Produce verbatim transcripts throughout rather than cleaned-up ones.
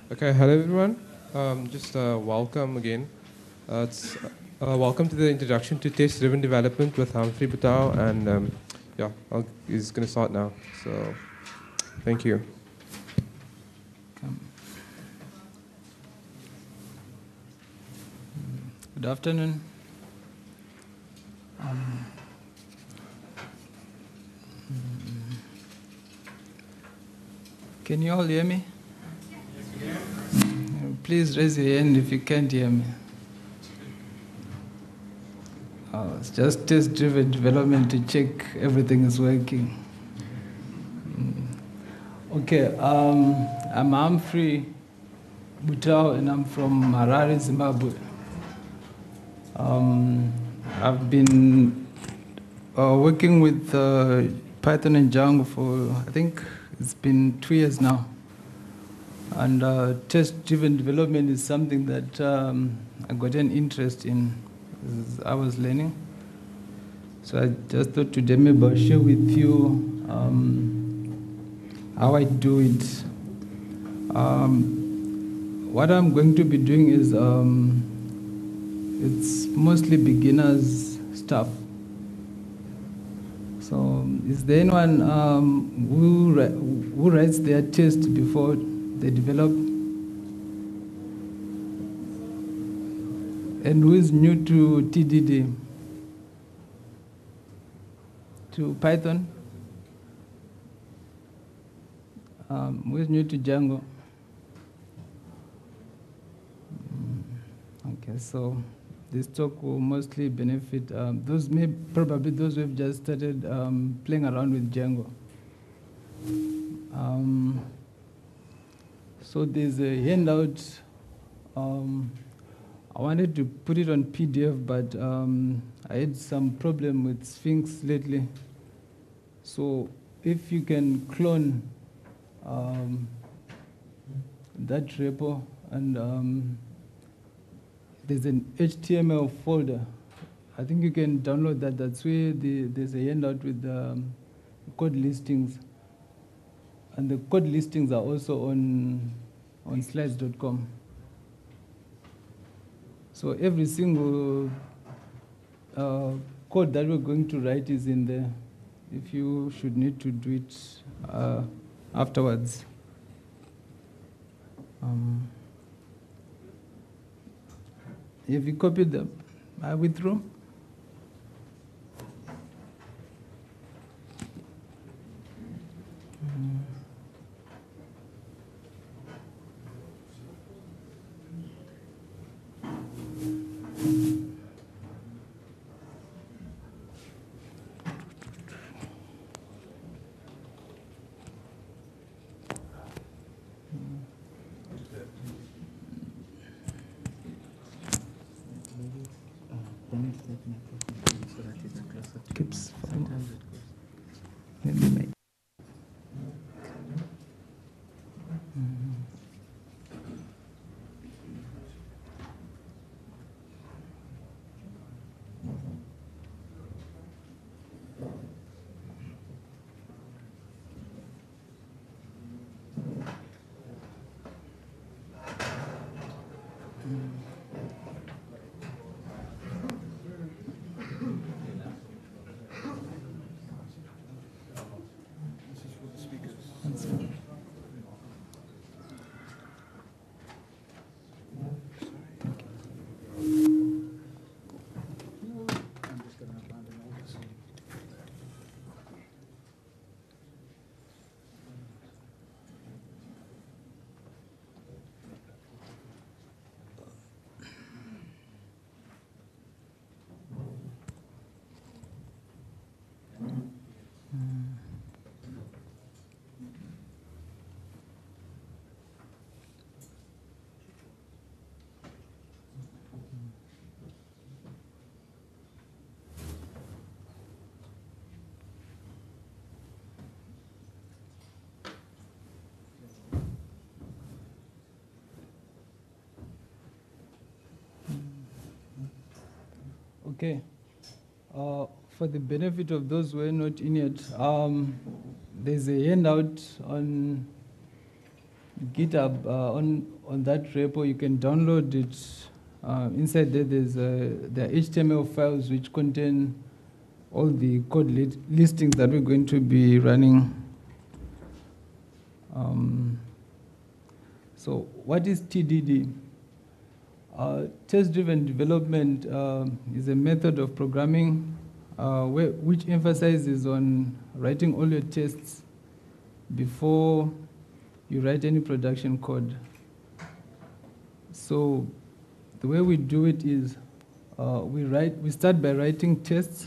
Okay, hello everyone. Um, just uh, welcome again. Uh, it's, uh, welcome to the introduction to test-driven development with Humphrey Butau, and um, yeah, I'll, he's going to start now. So, thank you. Good afternoon. Um, can you all hear me? Yes, we can. Please raise your hand if you can't hear me. Uh, it's just test-driven development to check everything is working. Okay, um, I'm Humphrey Butau and I'm from Harare, Zimbabwe. Um, I've been uh, working with uh, Python and Django for, I think it's been two years now. And uh, test-driven development is something that um, I got an interest in as I was learning. So I just thought today maybe I'll share with you um, how I do it. Um, what I'm going to be doing is um, it's mostly beginners stuff. So is there anyone um, who, who writes their test before they develop? And who is new to T D D? To Python? Um, who is new to Django? Okay, so this talk will mostly benefit um, those, may probably those who have just started um, playing around with Django. Um, so there's a handout. Um, I wanted to put it on P D F, but um, I had some problem with Sphinx lately. So if you can clone um, that repo, and um, there's an H T M L folder. I think you can download that. That's where the, there's a handout with the um, code listings. And the code listings are also on, on slides dot com. So every single uh, code that we're going to write is in there, if you should need to do it uh, afterwards. Um, Have you copied them? I withdraw. Mm. Keeps maybe make. Okay. Uh, for the benefit of those who are not in yet, um, there's a handout on GitHub uh, on on that repo. You can download it. Uh, inside there, there's uh, the H T M L files which contain all the code li listings that we're going to be running. Um, so, what is T D D? Uh, test-driven development uh, is a method of programming uh, where, which emphasizes on writing all your tests before you write any production code. So the way we do it is uh, we write. We start by writing tests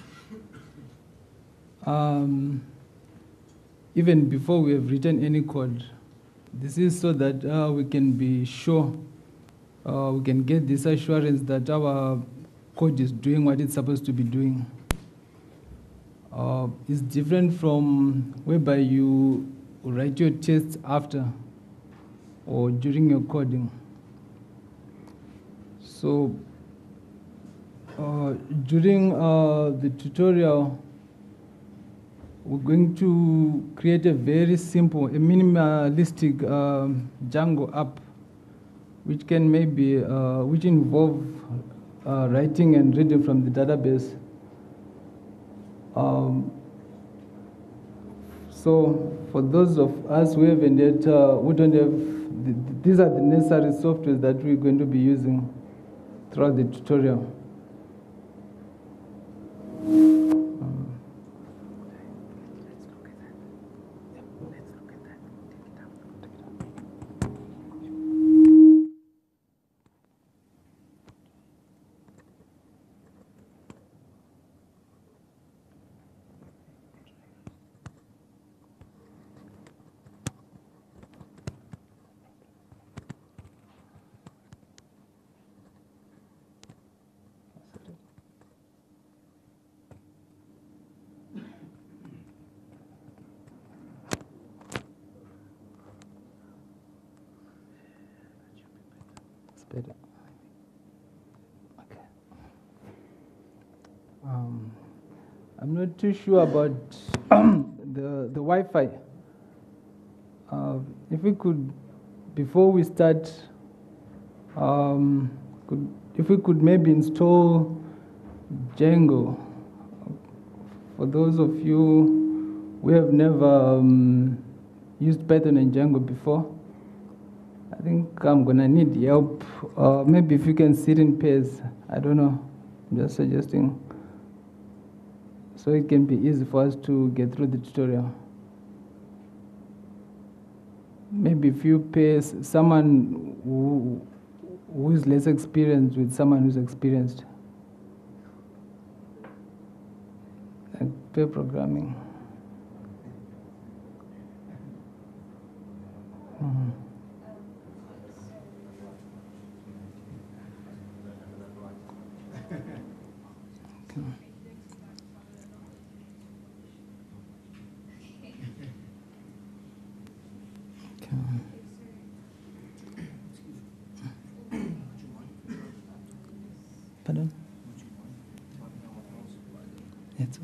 um, even before we have written any code. This is so that uh, we can be sure. Uh, we can get this assurance that our code is doing what it's supposed to be doing. Uh, it's different from whereby you write your tests after or during your coding. So uh, during uh, the tutorial, we're going to create a very simple, a minimalistic um, Django app which can maybe, uh, which involve uh, writing and reading from the database. Um, so for those of us who haven't yet, uh, we don't have, the, these are the necessary software that we're going to be using throughout the tutorial. Better. Okay. Um, I'm not too sure about the the Wi-Fi. Uh, if we could, before we start, um, could, if we could maybe install Django. For those of you who have never um, used Python and Django before, I think I'm gonna need help. Uh, maybe if you can sit in pairs, I don't know. I'm just suggesting, so it can be easy for us to get through the tutorial. Maybe if you pair someone who who is less experienced with someone who's experienced, like pair programming. Mm-hmm. Pardon? Yes.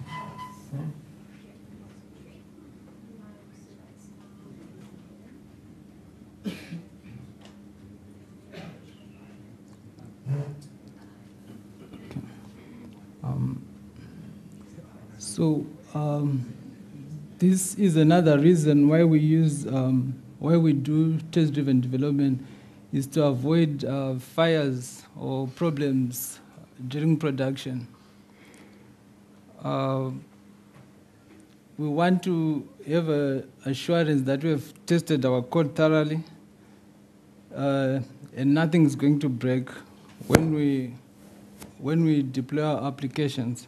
Um, so um, this is another reason why we use um, why we do test-driven development, is to avoid uh, fires or problems during production. Uh, we want to have a assurance that we have tested our code thoroughly, uh, and nothing is going to break when we when we deploy our applications.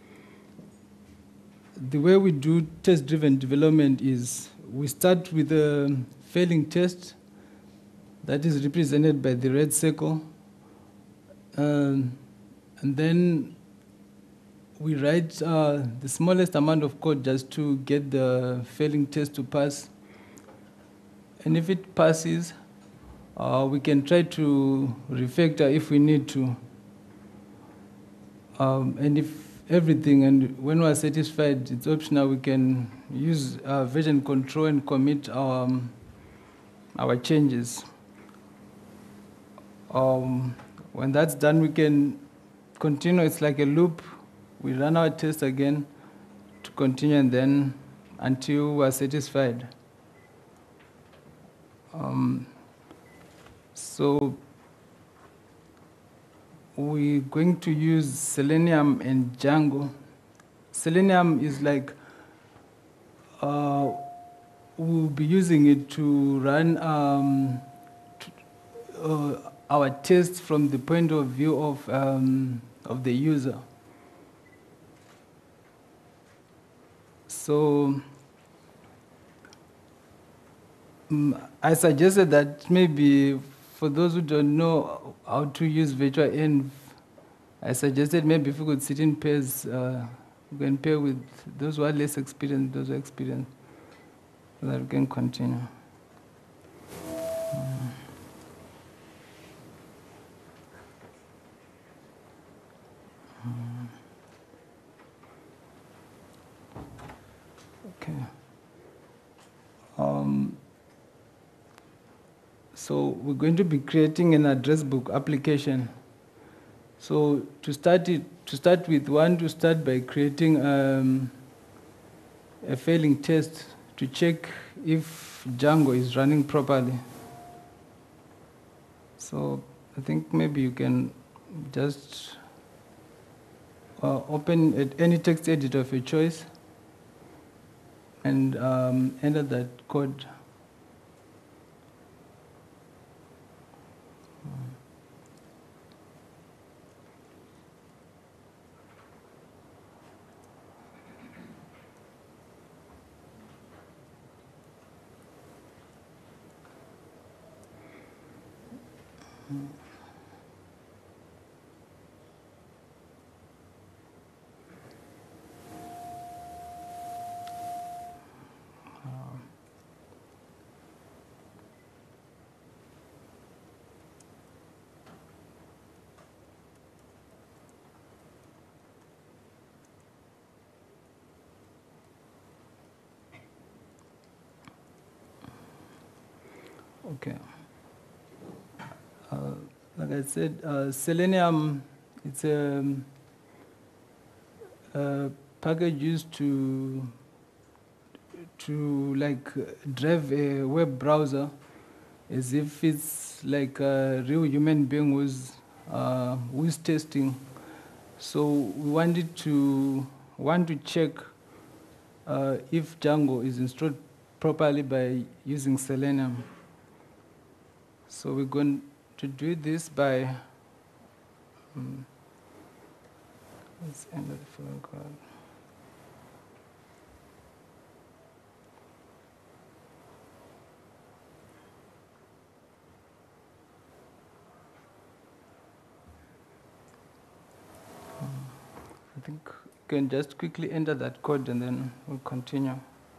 The way we do test-driven development is we start with a failing test that is represented by the red circle, um, and then we write uh, the smallest amount of code just to get the failing test to pass. And if it passes, uh, we can try to refactor if we need to. Um, and if everything, and when we're satisfied, it's optional, we can use uh, version control and commit our, um, our changes. Um, when that's done, we can continue. It's like a loop. We run our test again to continue, and then until we're satisfied. Um, so we're going to use Selenium and Django. Selenium is like, uh, we'll be using it to run um, to, uh, our tests from the point of view of, um, of the user. So um, I suggested that maybe for those who don't know how to use virtual env, I suggested maybe if we could sit in pairs, uh, we can pair with those who are less experienced, those who are experienced, so that we can continue. Okay. Um, so we're going to be creating an address book application. So to start it, to start with, we want to start by creating um, a failing test to check if Django is running properly. So I think maybe you can just uh, open at any text editor of your choice and um, enter that code. Okay. Uh, like I said, uh, Selenium, it's a, a package used to to like drive a web browser as if it's like a real human being who's uh, who's testing. So we wanted to want to check uh, if Django is installed properly by using Selenium. So we're going to do this by, um, let's enter the following code. I think you can just quickly enter that code and then we'll continue.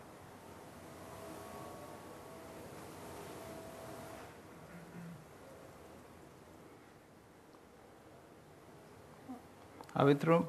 Are we through?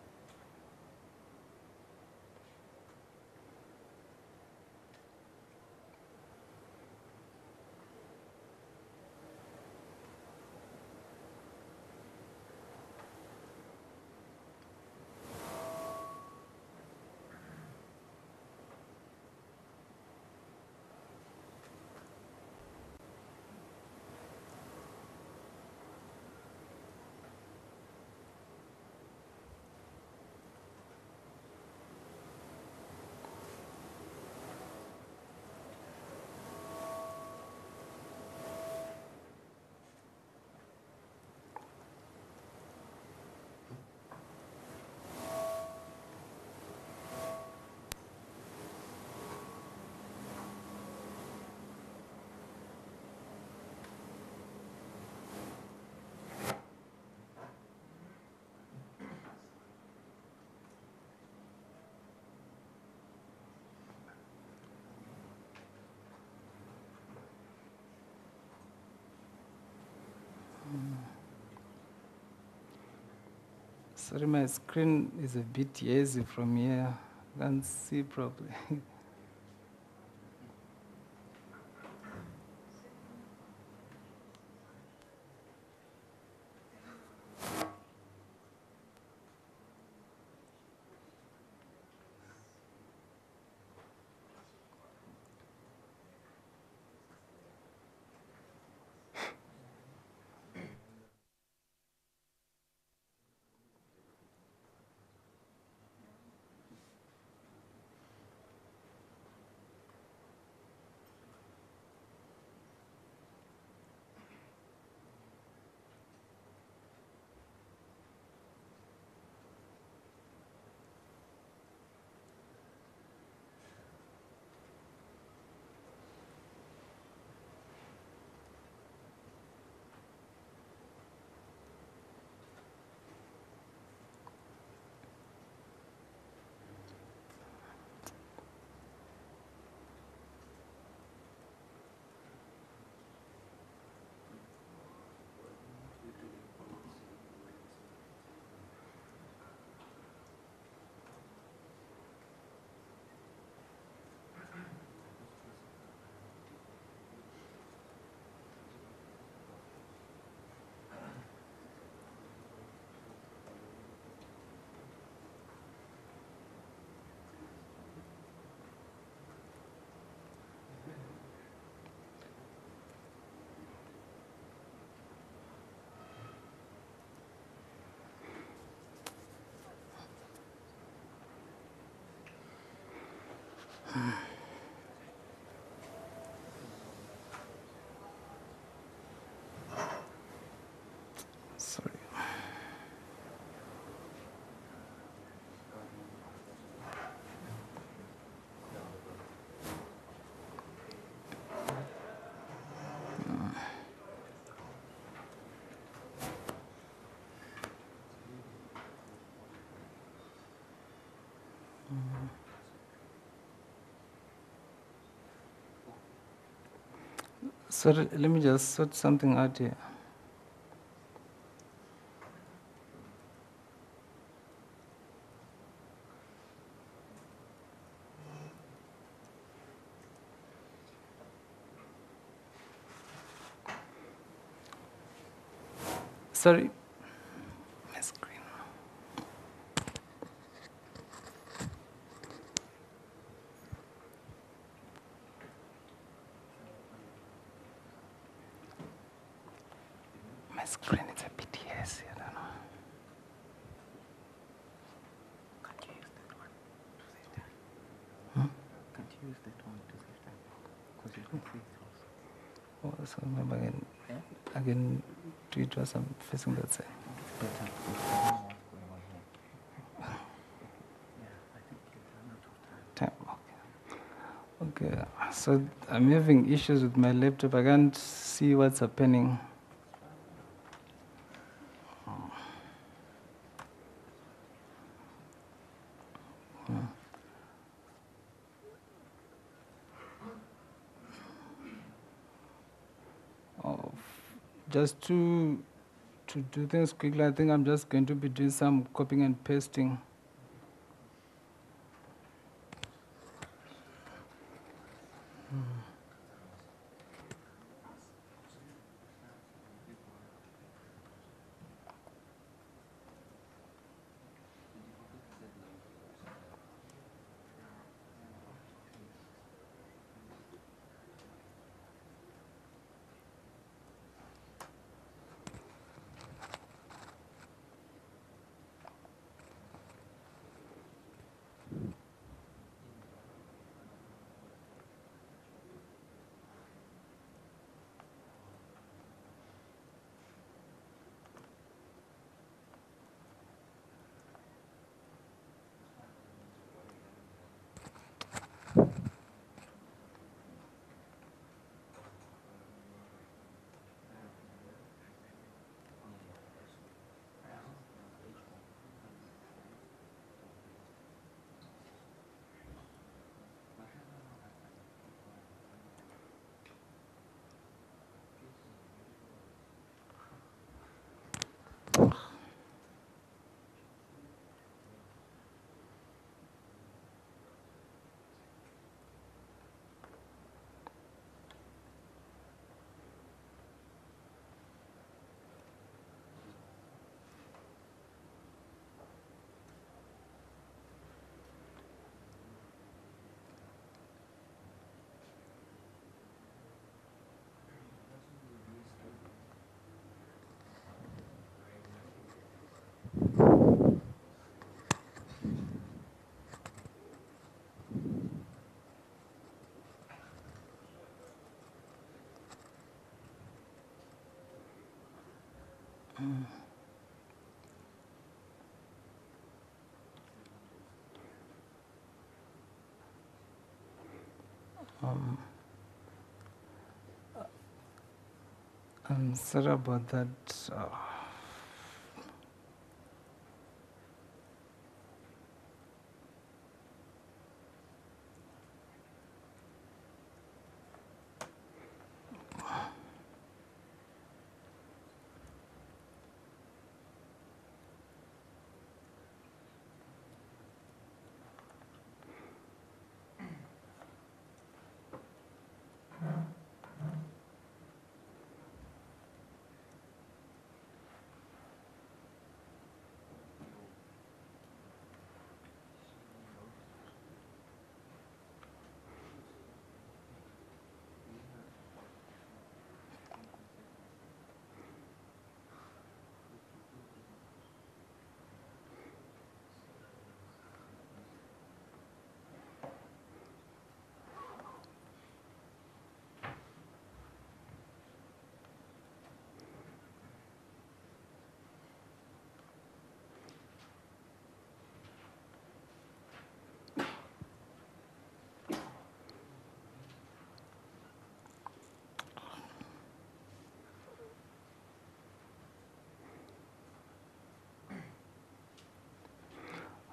Sorry, my screen is a bit hazy from here. I can't see properly. Sorry. Sorry, let me just sort something out here. Sorry. My screen. My screen is a P T S, I don't know. Can't you use that one to save time? Hmm? Can't you use that one to save time? Because you can see it also. Oh, so maybe I can, Yeah? I can do it whilst I'm facing that side. It's better because I don't know what's going on here. Yeah, I think you've run out of time. Time, okay. Okay, so I'm having issues with my laptop. I can't see what's happening. Hmm. Oh, just to to do things quickly, I think I'm just going to be doing some copying and pasting. Um, I'm sorry about that. Uh,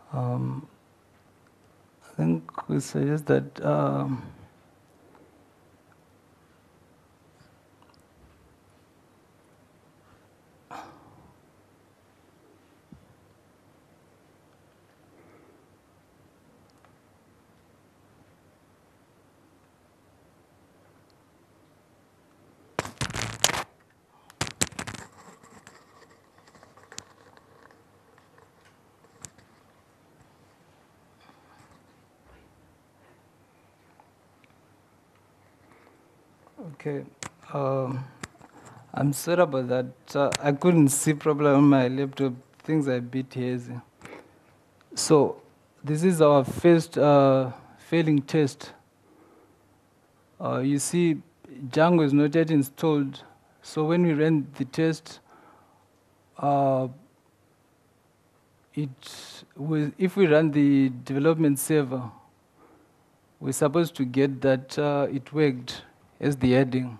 Um, I think we suggest that um, okay. Um, I'm sorry about that. Uh, I couldn't see properly on my laptop. Things are a bit hazy. So this is our first uh, failing test. Uh, you see, Django is not yet installed. So when we ran the test, uh, it was, if we run the development server, we're supposed to get that uh, it worked as the heading.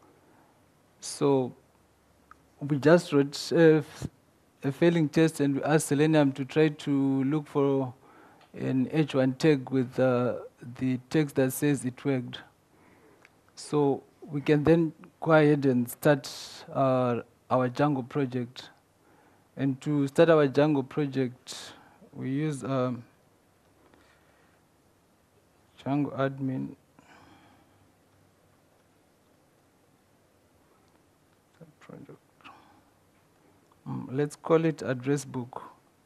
So we just wrote uh, a failing test and we asked Selenium to try to look for an H one tag with uh, the text that says it worked. So we can then go ahead and start uh, our Django project. And to start our Django project, we use um, Django admin. Project. Um, let's call it address book.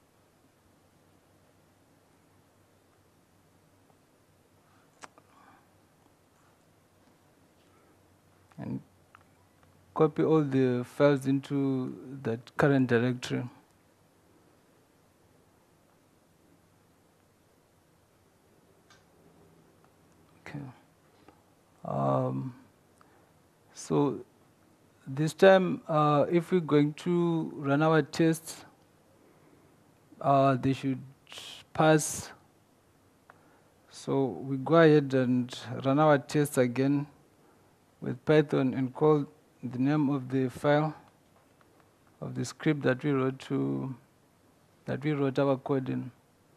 And copy all the files into that current directory. Okay. Um, so this time, uh, if we're going to run our tests, uh, they should pass. So we go ahead and run our tests again with Python and call the name of the file of the script that we wrote to that we wrote our code in.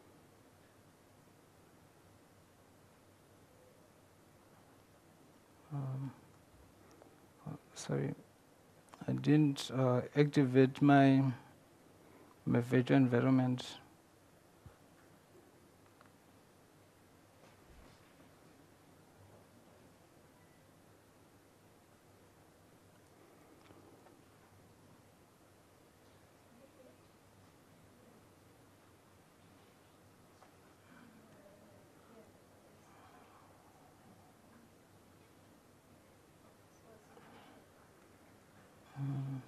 Um, oh, sorry, I didn't uh, activate my my virtual environment. Mm.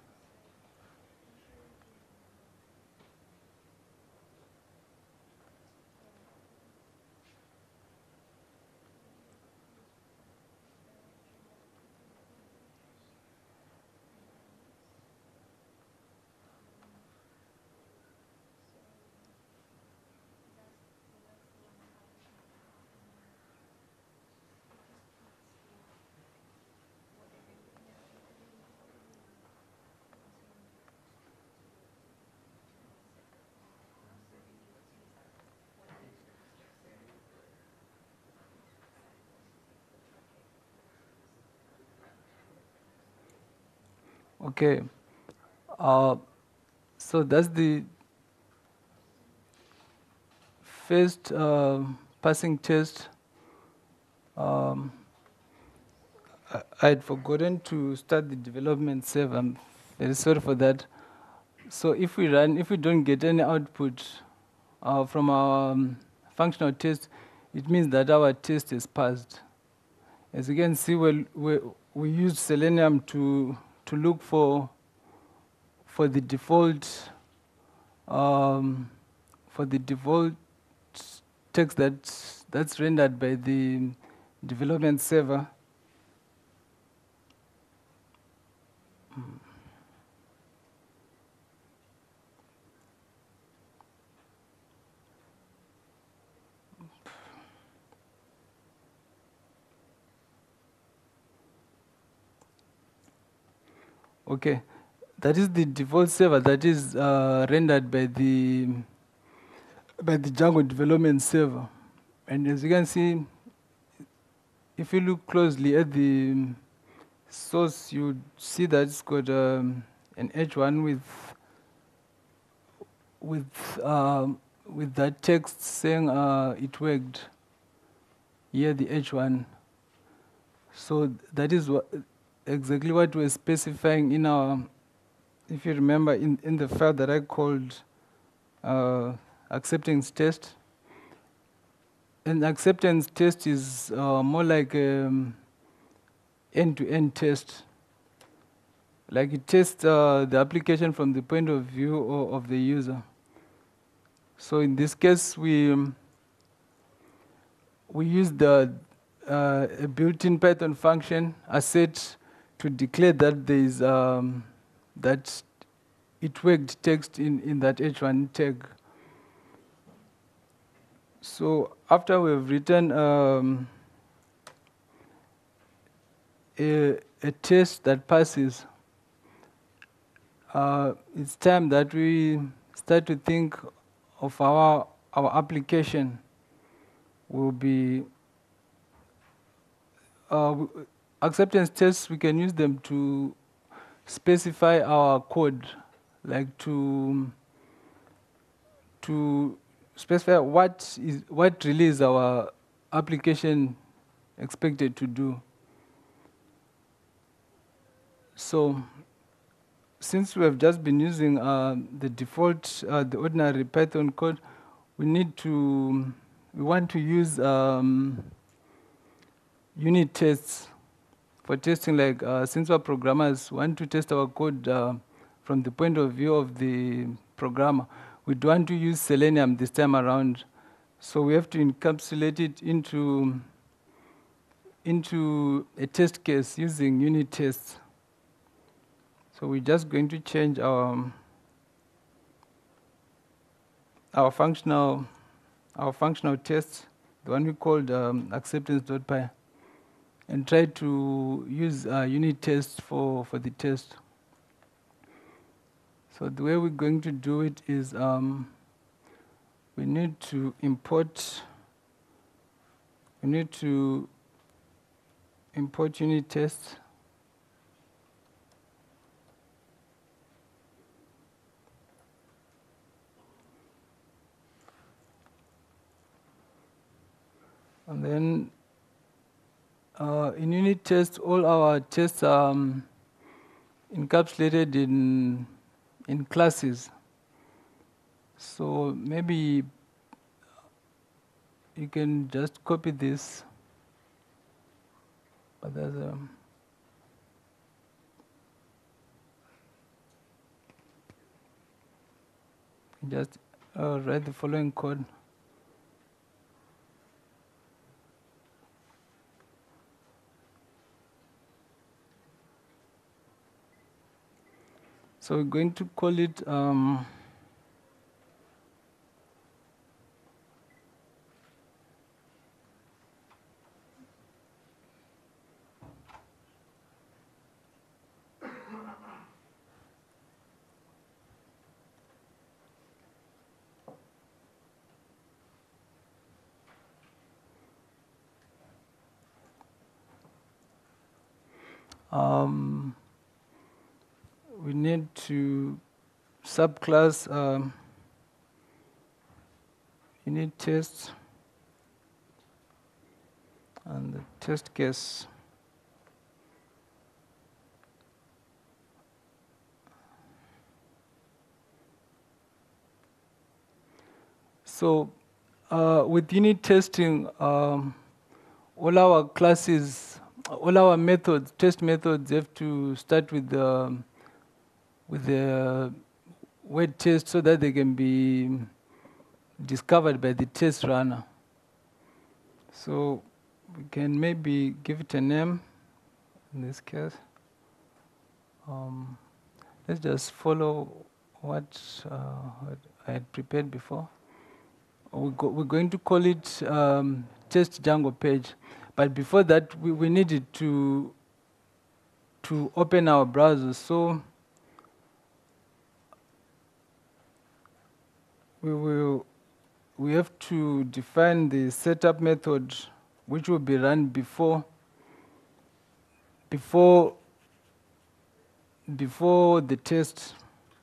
Okay, uh, so that's the first uh, passing test. Um, I, I had forgotten to start the development server. I'm very sorry for that. So if we run, if we don't get any output uh, from our um, functional test, it means that our test is passed. As you can see, we we we used Selenium to to look for for the default um, for the default text that that's rendered by the development server. Okay, that is the default server that is uh, rendered by the by the Django development server. And as you can see, if you look closely at the source, you see that it's got um, an H one with with um, with that text saying uh, it worked. Here, the H one. So that is what exactly what we're specifying in our. If you remember, in in the file that I called uh, acceptance test. An acceptance test is uh, more like um, end-to-end test. Like it tests uh, the application from the point of view o- of the user. So in this case, we um, we use the uh, a built-in Python function asset to declare that there is um, that it worked text in in that H one tag. So after we've written um, a, a test that passes, uh, it's time that we start to think of our our application will be uh, w- acceptance tests. We can use them to specify our code, like to to specify what is what really is our application expected to do. So since we have just been using uh, the default, uh, the ordinary Python code, we need to, we want to use um, unit tests for testing. Like uh, since we're programmers, we want to test our code uh, from the point of view of the programmer. We don't want to use Selenium this time around. So we have to encapsulate it into, into a test case using unit tests. So we're just going to change our our functional our functional test, the one we called um, acceptance.py, and try to use uh, unit test for for the test. So the way we're going to do it is um, we need to import we need to import unit test. And then uh, in unit test, all our tests are um, encapsulated in in classes. So maybe you can just copy this, but there's a just uh, write the following code. So we're going to call it um, um, we need to subclass um, unit test and the test case. So uh, with unit testing, um, all our classes, all our methods, test methods have to start with the with the word test so that they can be discovered by the test runner. So we can maybe give it a name in this case. Um, let's just follow what, uh, what I had prepared before. We go, we're going to call it um, test Django page. But before that, we, we needed to, to open our browser. So we will we have to define the setup method, which will be run before before before the test.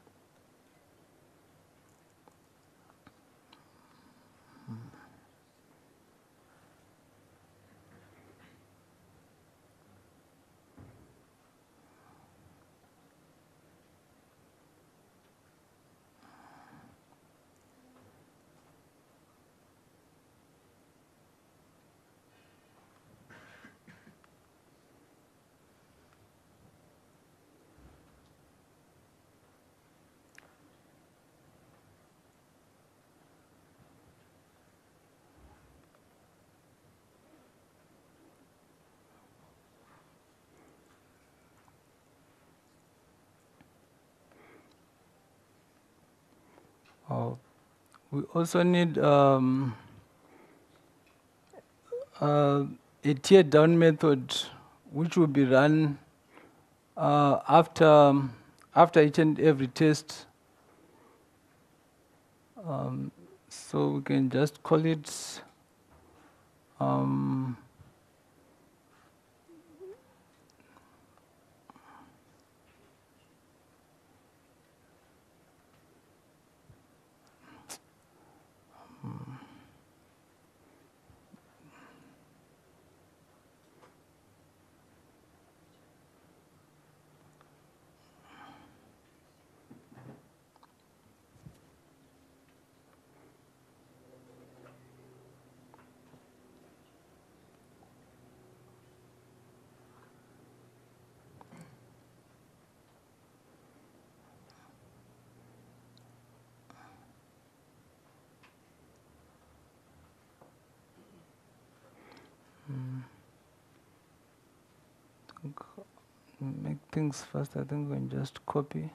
Oh, we also need um, uh, a tear down method, which will be run uh, after after each and every test. Um, so we can just call it um, make things fast. I think we can just copy.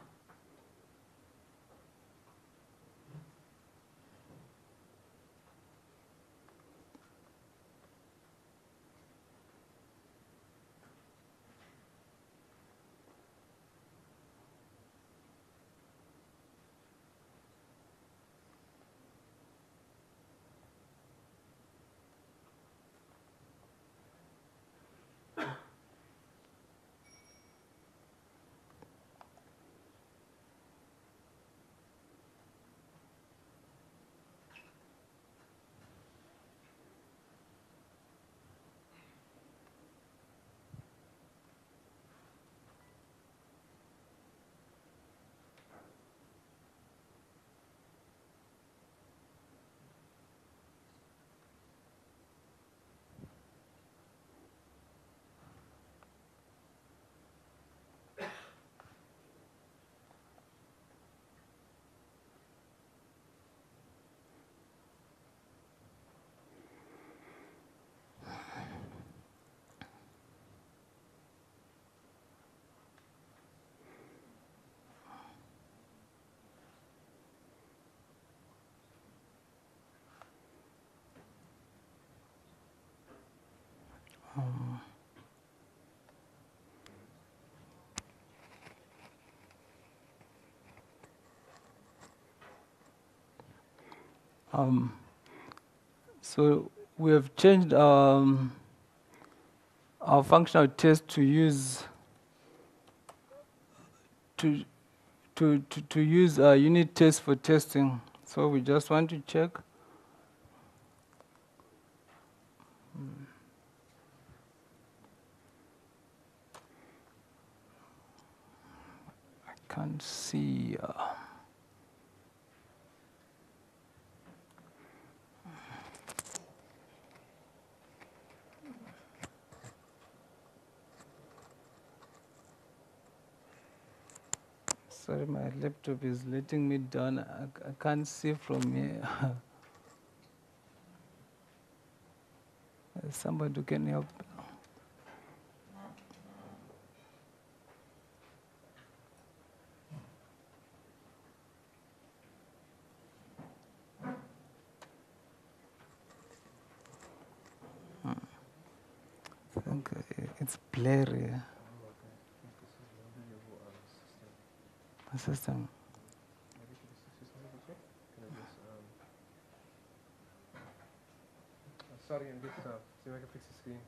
Um, um, so we have changed um, our functional test to use to to to, to use a unit test for testing. So we just want to check. I can't see. Uh, sorry, my laptop is letting me down. I, I can't see from here. Somebody who can help. I think uh, it's blurry. The system. start again. Just uh, see if I can fix the screen.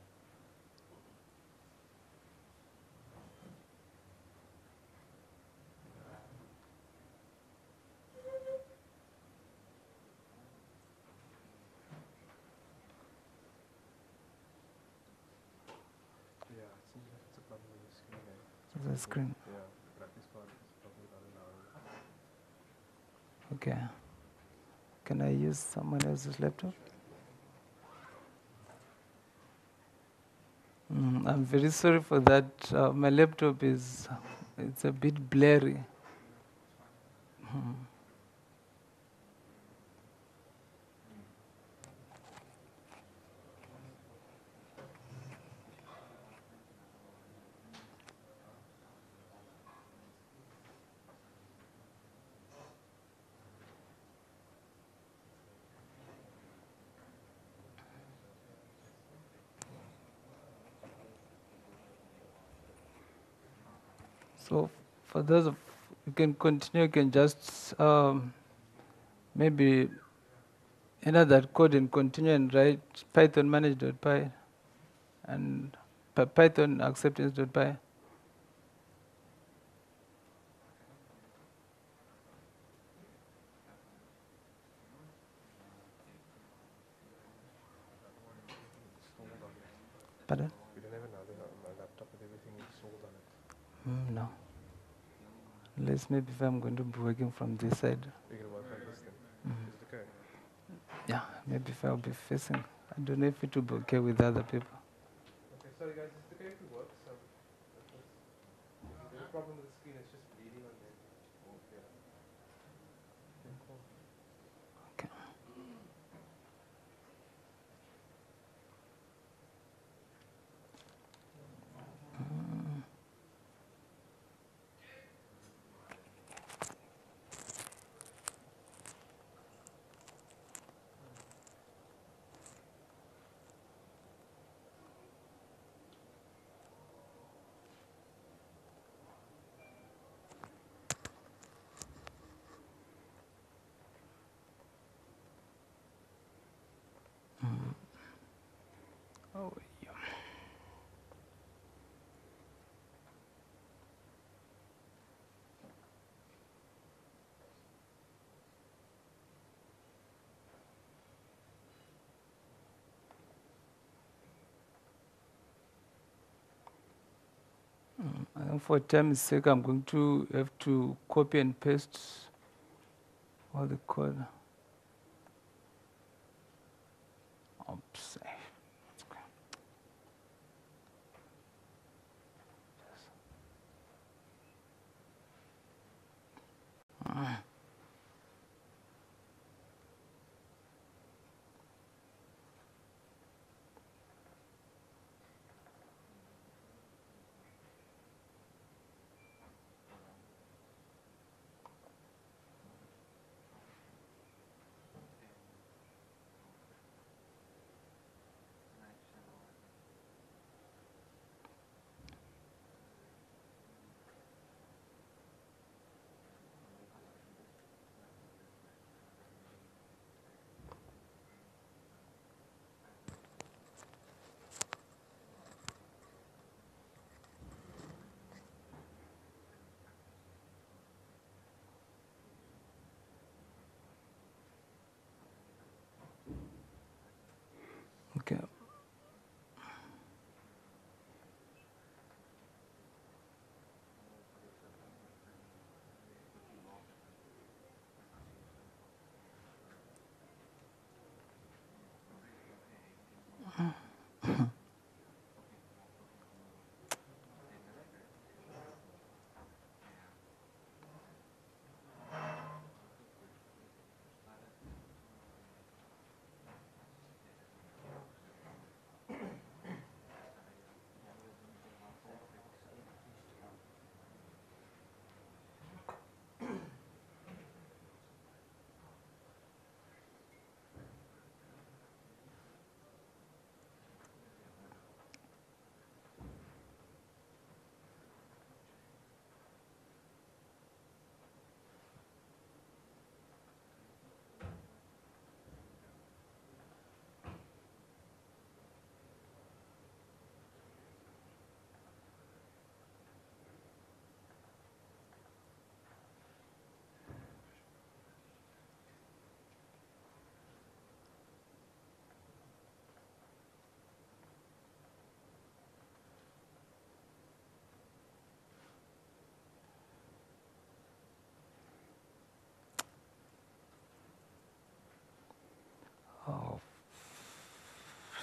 Yeah, it seems like it's a problem with the screen. Eh? It's The screen. Yeah, the graphics card is probably not allowing it. Okay. Can I use someone else's laptop? Mm, I'm very sorry for that. Uh, my laptop is it's a bit blurry. Mm. So for those of you can continue, you can just um, maybe enter that code and continue and write python manage.py and py- python acceptance.py. Pardon? We don't have another uh, laptop with everything installed on it. Mm, no. Unless maybe if I'm going to be working from this side. We're going to work like this then. Mm. Is it okay? Yeah, maybe if I'll be facing. I don't know if it will be okay with other people. Okay, sorry guys, is it okay if it works? Um, like this? There's a problem with the screen, it's just bleeding on there. Oh, yeah. Okay, cool. Okay. Mm. Mm. Oh, yeah. Mm, I think for time's sake, I'm going to have to copy and paste all the code. Oops. Ah.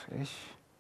Ish.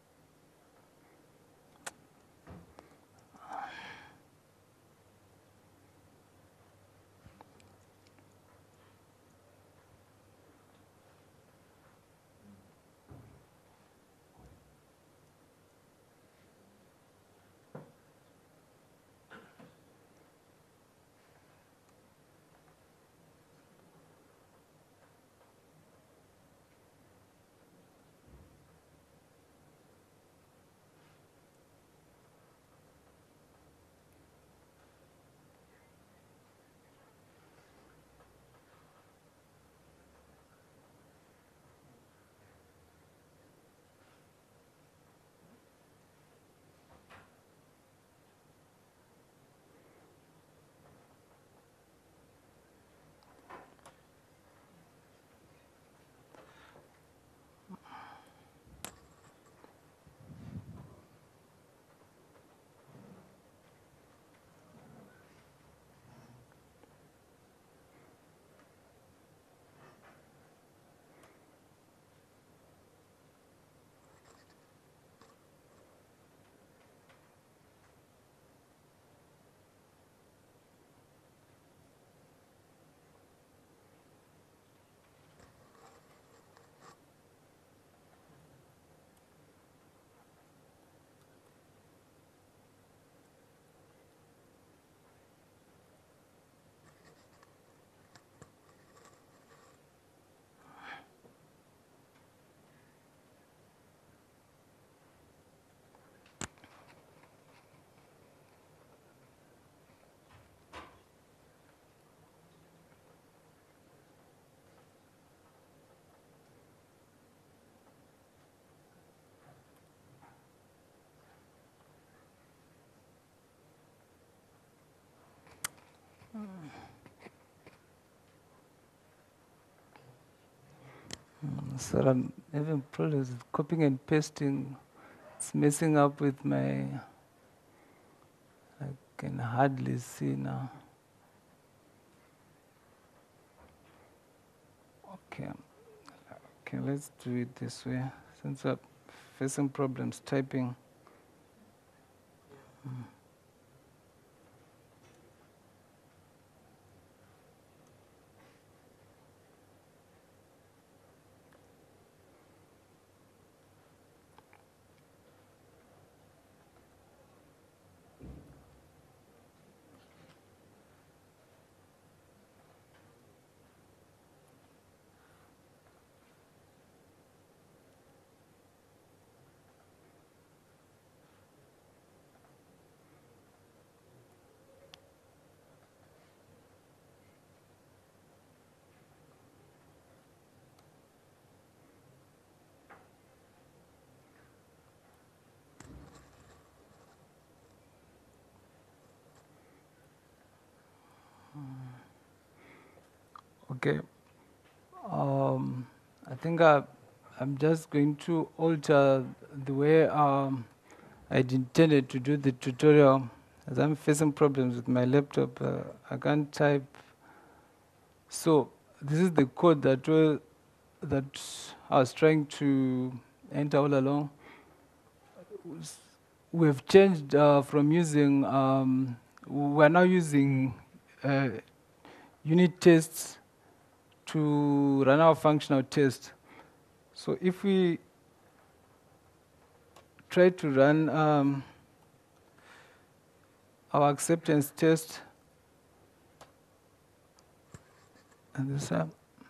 So I'm having problems with copying and pasting. It's messing up with my, I can hardly see now. Okay, okay, let's do it this way. Since I'm facing problems typing. Mm. Okay. Um, I think I, I'm just going to alter the way um, I intended to do the tutorial. As I'm facing problems with my laptop, uh, I can't type. So this is the code that will, that I was trying to enter all along. We've changed uh, from using. Um, we're now using uh, unit tests to run our functional test. So if we try to run um, our acceptance test, and this up,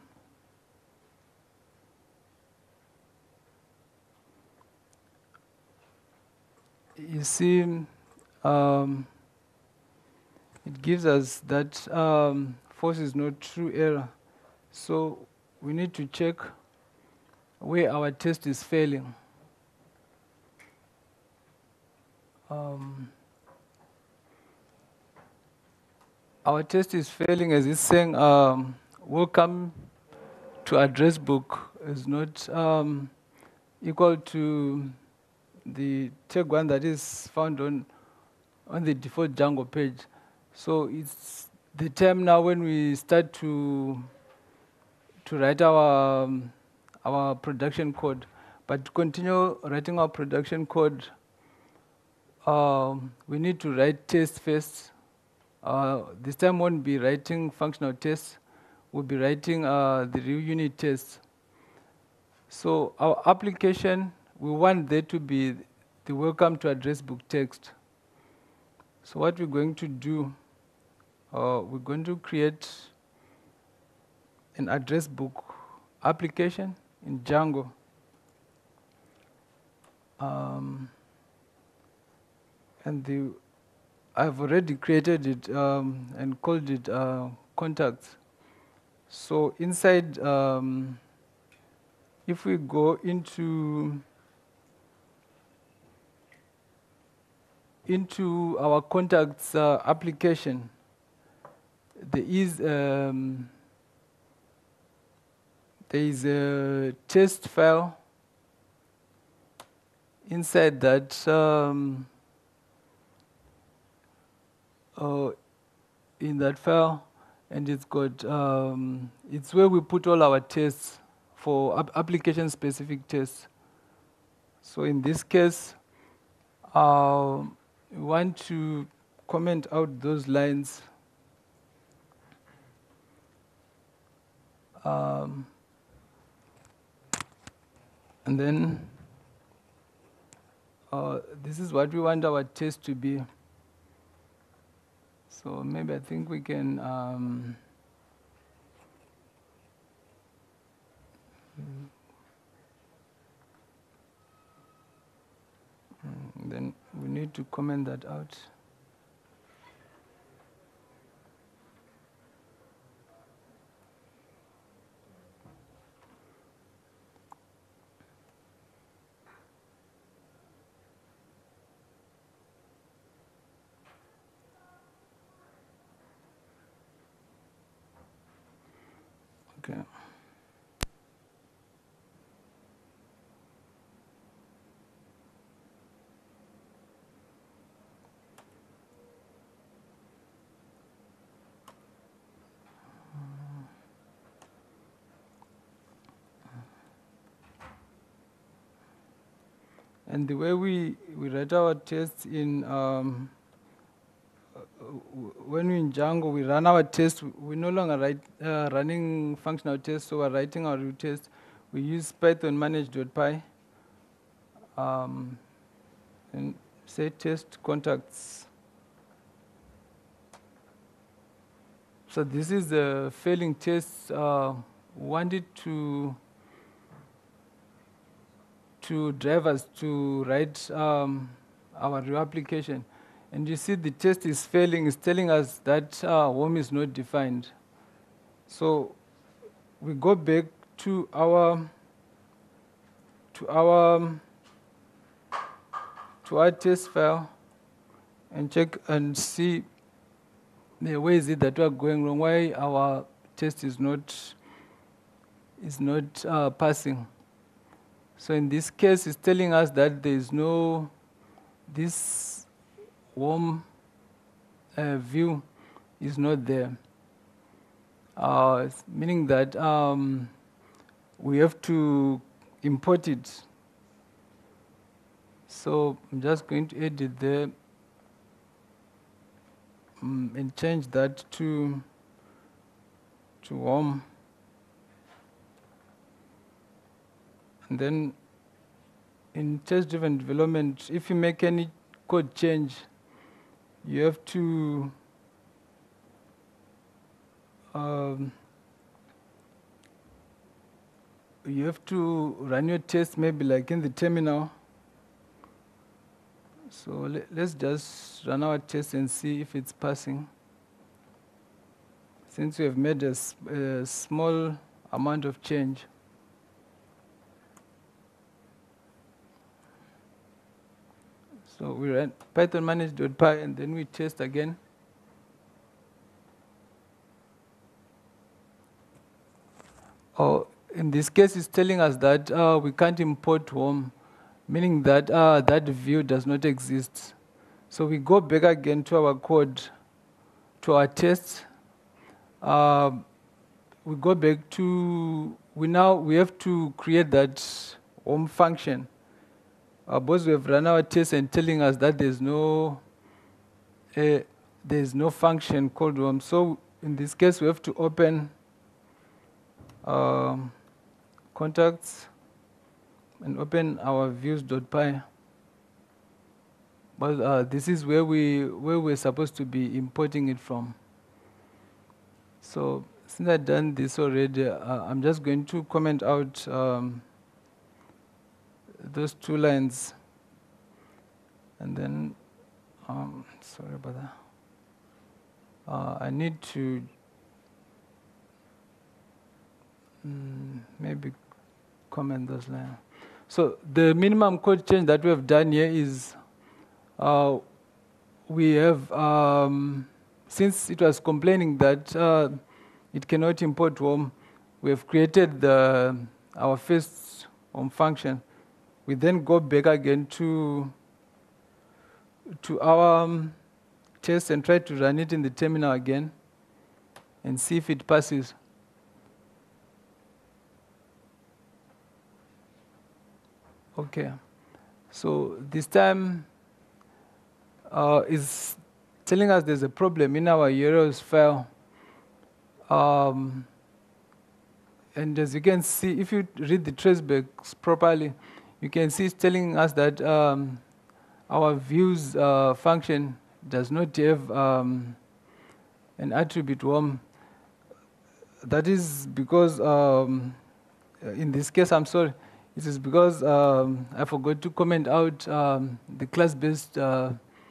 you see, um, it gives us that um, false is not true error. So we need to check where our test is failing. Um, our test is failing as it's saying, um, welcome to address book is not um, equal to the tag one that is found on, on the default Django page. So it's the time now when we start to, to write our, um, our production code. But to continue writing our production code, um, we need to write tests first. Uh, this time won't be writing functional tests, we'll be writing uh, the real unit tests. So our application, we want there to be the welcome to address book text. So what we're going to do, uh, we're going to create an address book application in Django. Um, and the, I've already created it um, and called it uh, contacts. So inside, um, if we go into into our contacts uh, application, there is um, there is a test file. Inside that, um, uh, in that file, and it's got um, it's where we put all our tests for ap application-specific tests. So in this case, uh, we want to comment out those lines. Um, and then uh, this is what we want our test to be. So maybe I think we can um, then we need to comment that out. Okay. And the way we, we write our tests in, um, when we're in Django, we run our tests, we no longer write, uh, running functional tests, so we're writing our real tests. We use Python manage.py, um, and say test contacts. So this is the failing test. Uh, wanted to to drive us to write um, our real application. And you see the test is failing, it's telling us that uh, home is not defined. So we go back to our to our to our test file and check and see the way is it that we are going wrong, why our test is not is not uh, passing. So in this case, it's telling us that there is no this warm uh, view is not there, uh, meaning that um, we have to import it. So I'm just going to edit there um, and change that to to warm. And then in test-driven development, if you make any code change, you have to um, you have to run your test maybe like in the terminal. So let, let's just run our test and see if it's passing. Since we have made a, a small amount of change. So we run Python manage.py and then we test again. Oh, in this case, it's telling us that uh, we can't import home, meaning that uh, that view does not exist. So we go back again to our code, to our test. Uh, we go back to, we now, we have to create that home function. Uh, because we have run our test and telling us that there's no uh, there's no function called home. So in this case, we have to open um, contacts and open our views.py. But uh, this is where we where we're supposed to be importing it from. So since I've done this already, uh, I'm just going to comment out um, those two lines, and then um, sorry about that. Uh, I need to mm, maybe comment those lines. So the minimum code change that we have done here is uh, we have, um, since it was complaining that uh, it cannot import home, we have created the, our first home function. We then go back again to, to our um, test and try to run it in the terminal again and see if it passes. Okay, so this time uh, is telling us there's a problem in our U R Ls file. Um, and as you can see, if you read the tracebacks properly, you can see it's telling us that um, our views uh, function does not have um, an attribute home. That is because, um, in this case, I'm sorry, it is because um, I forgot to comment out um, the class-based uh,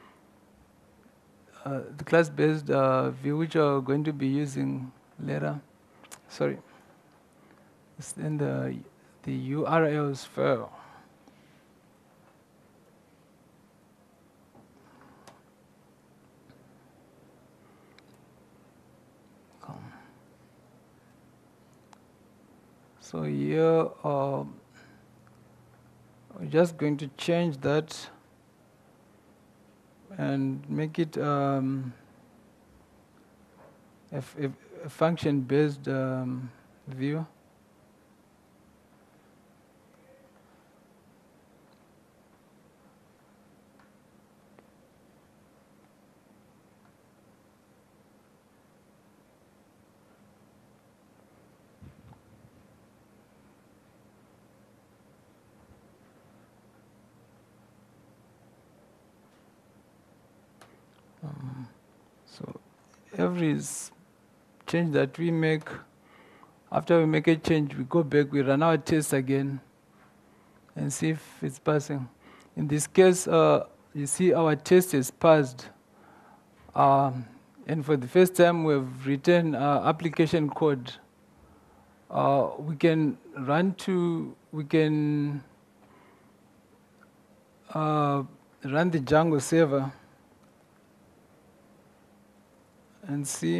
uh, the class-based uh, view, which we're going to be using later. Sorry, it's in the the U R Ls file. So here, uh, we're just going to change that and make it um, a, a, a function-based um, view. Um, so every change that we make, after we make a change, we go back, we run our test again and see if it's passing. In this case, uh, you see our test is passed. Um, and for the first time, we've written uh, application code. Uh, we can run to, we can uh, run the Django server and see.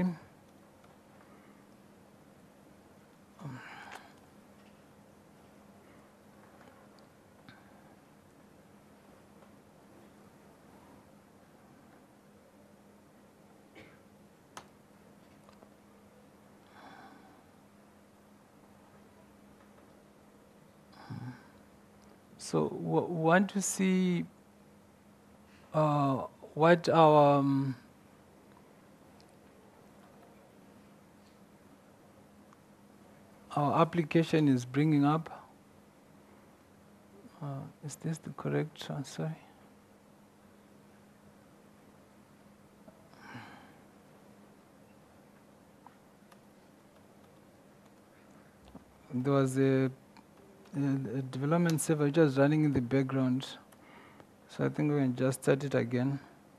So we want to see uh, what our um, our application is bringing up. Uh, is this the correct answer? There was a, a, a development server just running in the background. So I think we can just start it again.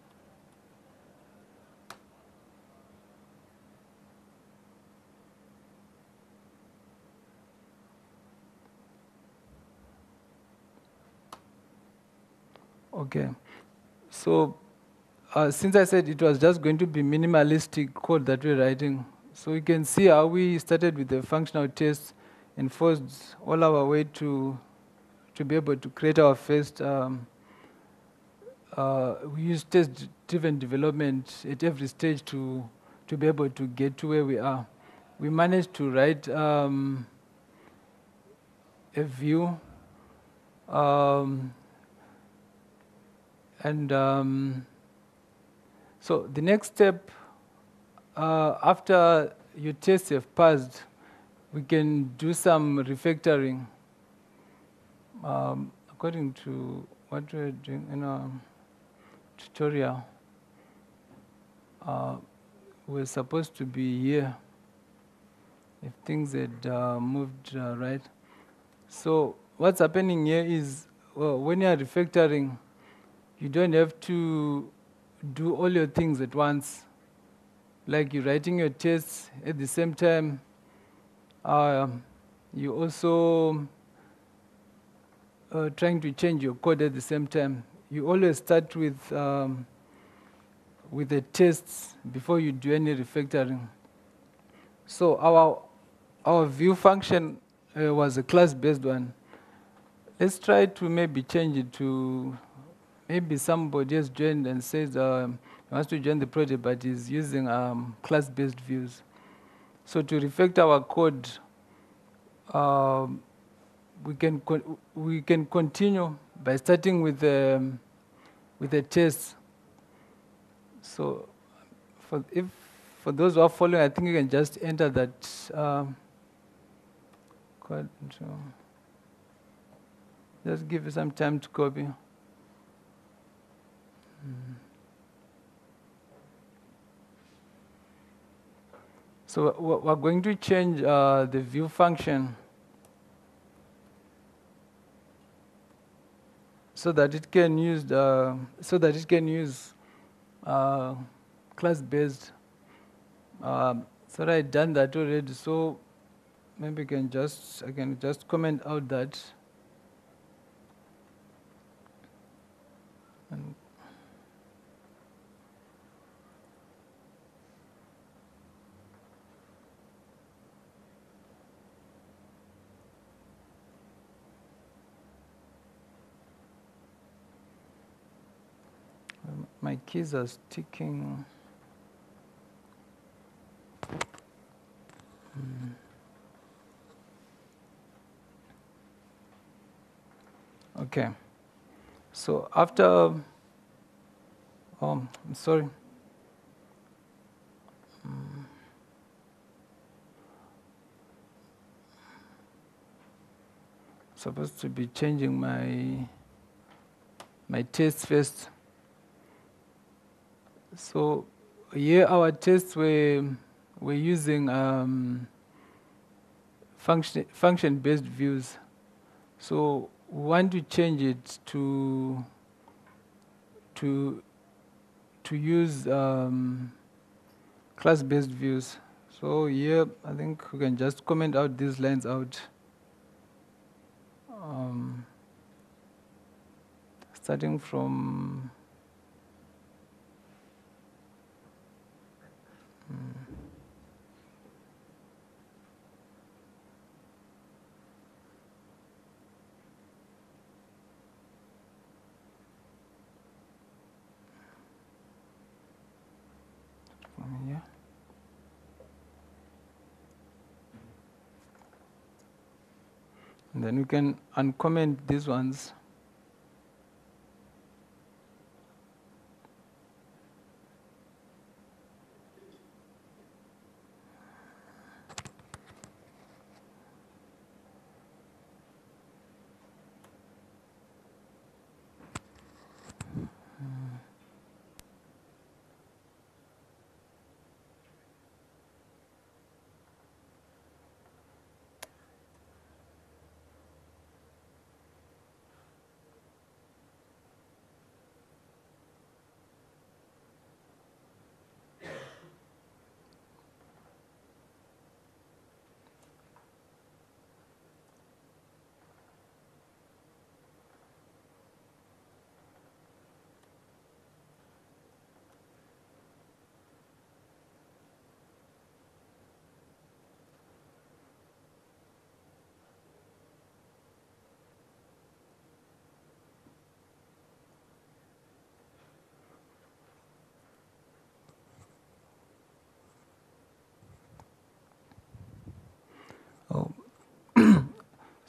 Okay, so uh, since I said it was just going to be minimalistic code that we're writing, so you can see how we started with the functional test and forced all our way to to be able to create our first. Um, uh, we use test-driven development at every stage to to be able to get to where we are. We managed to write um, a view Um, and um, so the next step, uh, after your tests have passed, we can do some refactoring. Um, according to what we're doing in our tutorial, uh, we're supposed to be here if things had uh, moved uh, right. So what's happening here is, well, when you're refactoring, you don't have to do all your things at once. Like you're writing your tests at the same time. Uh, you also uh, trying to change your code at the same time. You always start with um, with the tests before you do any refactoring. So our our view function uh, was a class-based one. Let's try to maybe change it to maybe somebody has joined and says um, he wants to join the project, but is using um, class-based views. So to refactor our code, um, we can con we can continue by starting with um, with a test. So for if for those who are following, I think you can just enter that um, code. So just give you some time to copy. Mm. So we're going to change uh, the view function so that it can use uh, so that it can use uh, class-based. Um, so I done that already. So maybe you can just I can just comment out that. And um, my keys are sticking. Mm. Okay. So after, um, I'm sorry. Mm. Supposed to be changing my my test first. So here our tests were we're using um, function function-based views. So we want to change it to to to use um, class-based views. So here I think we can just comment out these lines out. Um, starting from mm, from here. And then we can uncomment these ones.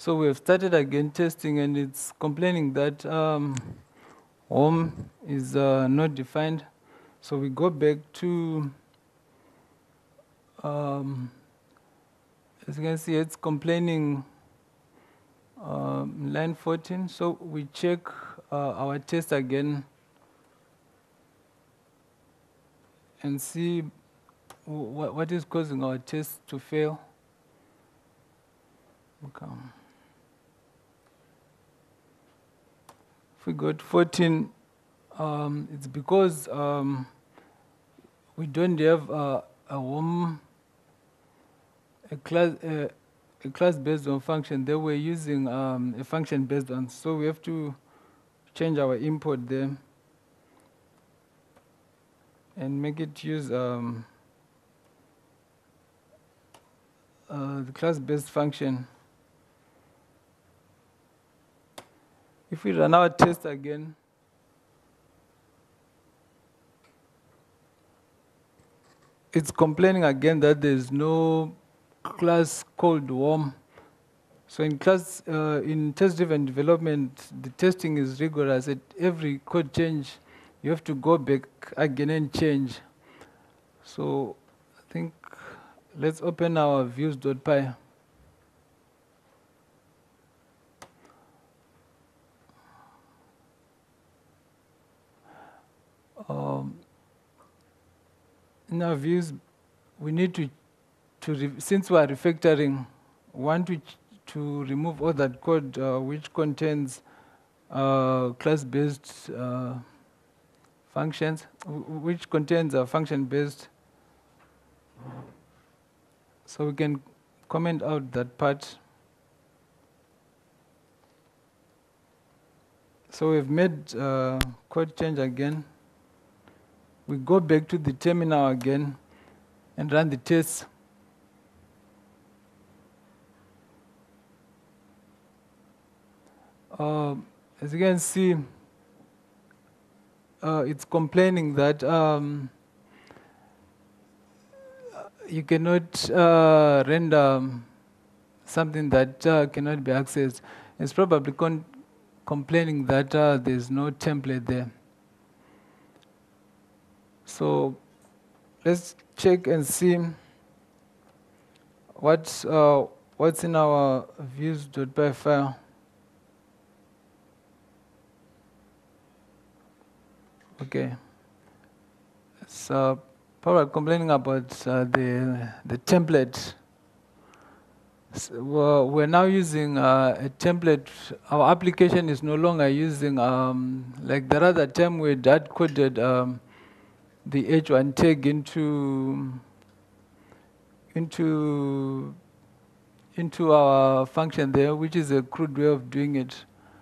So we have started again testing, and it's complaining that um, home is uh, not defined. So we go back to, um, as you can see, it's complaining um, line fourteen. So we check uh, our test again and see wh what is causing our test to fail. Okay. If we go to fourteen, um, it's because um, we don't have uh, a home, a class, uh, a class based on function. They were using um, a function based on, so we have to change our import there and make it use um, uh, the class based function. If we run our test again, it's complaining again that there's no class called warm. So in class, uh, in test-driven development, the testing is rigorous. At every code change, you have to go back again and change. So I think let's open our views.py. Um, in our views, we need to, to re since we are refactoring, want to to remove all that code uh, which contains uh, class-based uh, functions, which contains a function-based. So we can comment out that part. So we've made uh, code change again. We go back to the terminal again and run the test. Uh, as you can see, uh, it's complaining that um, you cannot uh, render something that uh, cannot be accessed. It's probably con complaining that uh, there's no template there. So let's check and see what's, uh, what's in our views.py file. Okay. So probably complaining about uh, the, the template. So we're, we're now using uh, a template. Our application is no longer using, um, like the other time we had coded um, the H one tag into, into, into our function there, which is a crude way of doing it.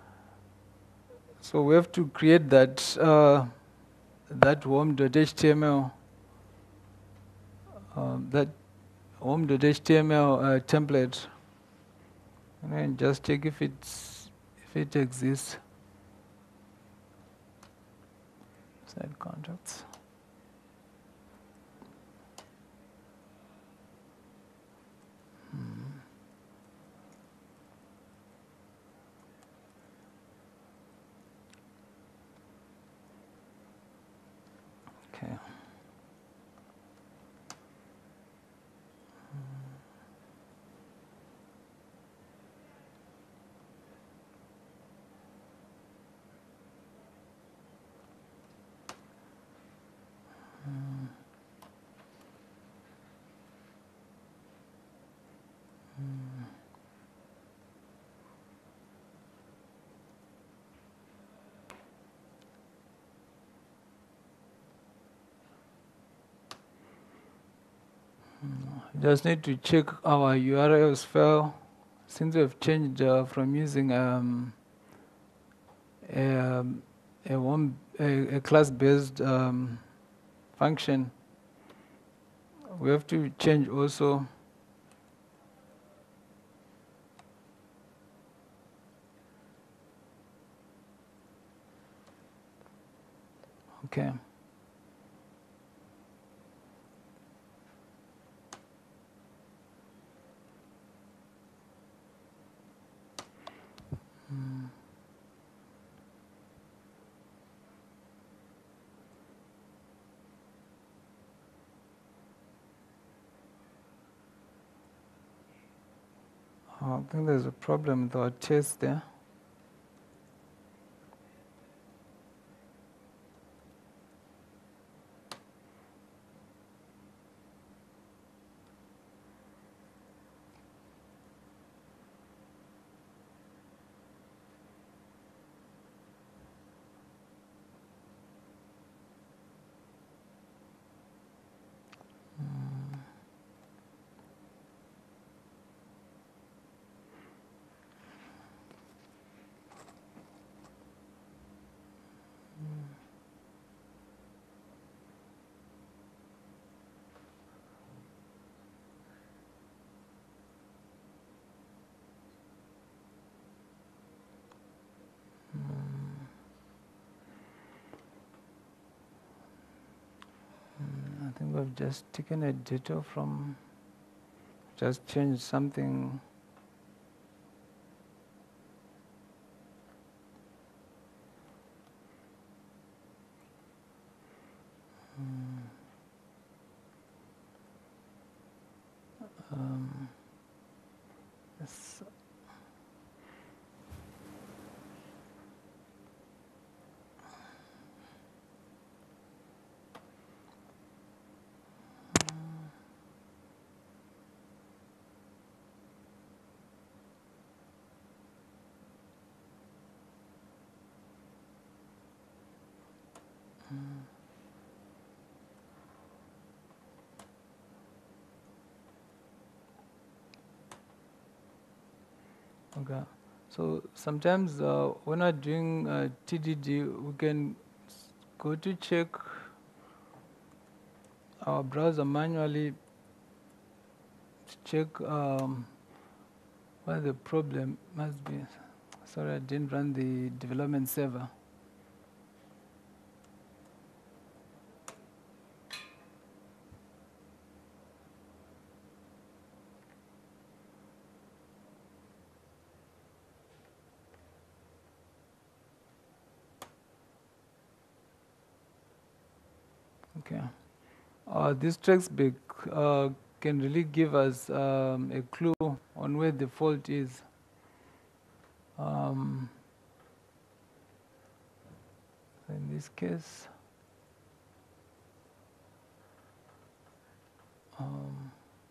So we have to create that, uh, that home.html, um, that home.html uh, template, and then just check if it's if it exists. Side contracts. Hmm. Okay. Hmm. Hmm. Just need to check our U R Ls file, since we've changed uh, from using um, a, a, one, a, a class-based um, function. We have to change also. Okay. Oh, I think there's a problem with our test there. I think we've just taken a detour from, just changed something. Um, yes. Okay. So sometimes uh, when we're doing uh, T D D, we can s- go to check our browser manually to check um, what the problem must be. Sorry, I didn't run the development server. Okay. Uh, this tracksback uh, can really give us um, a clue on where the fault is. Um, in this case, um,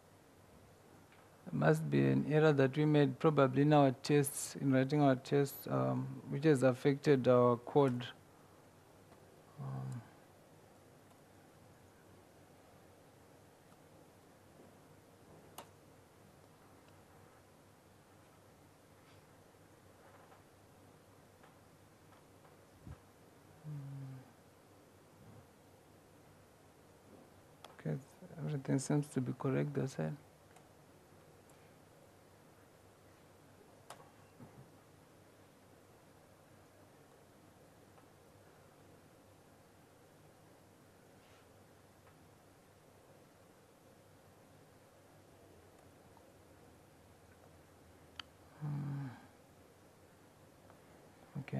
it must be an error that we made probably in our tests, in writing our tests, um, which has affected our code. Um, okay, everything seems to be correct, that's it. Hmm. Okay.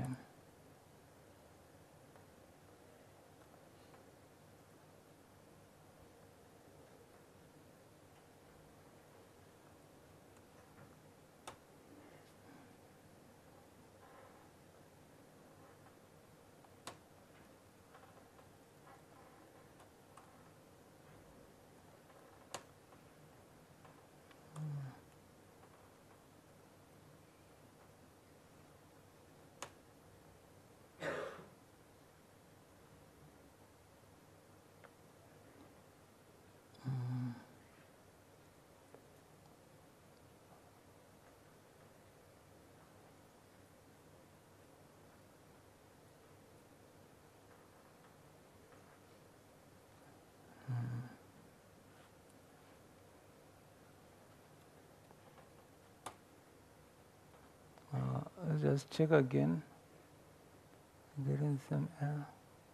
Uh, let's just check again. Getting some error.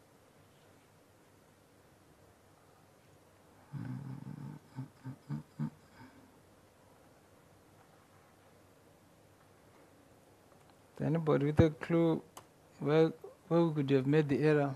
Is anybody with a clue where, where we could have made the error?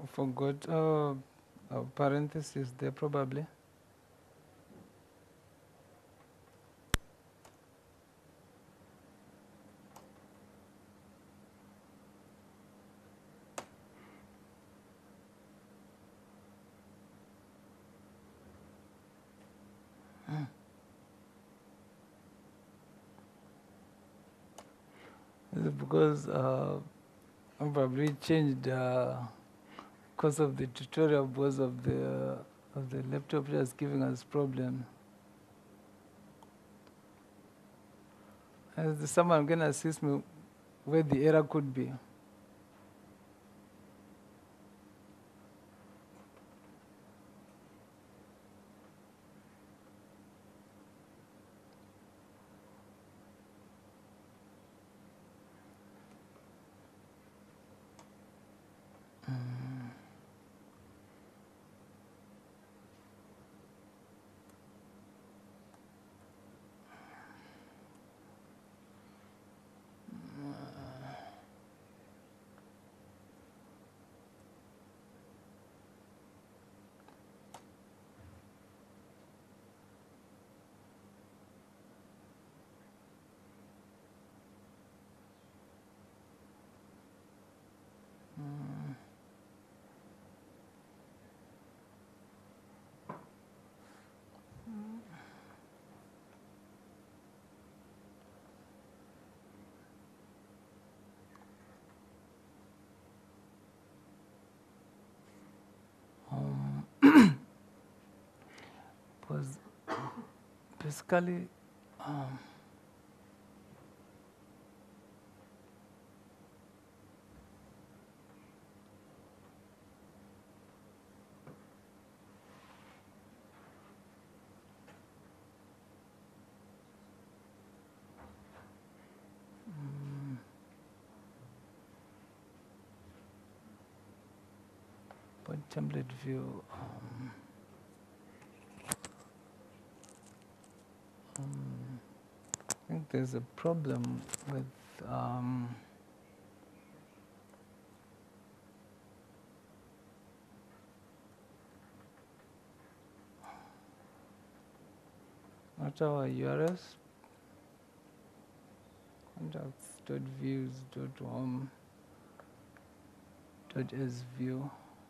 forgot uh, a parenthesis there probably. Is it because uh, I probably changed uh, because of the tutorial, because of the of the laptop just giving us problem. Is there someone gonna assist me where the error could be? Um, was basically um, but template view. Um, um, I think there's a problem with. Um, Not our U R S. Contacts.views.home dot sview.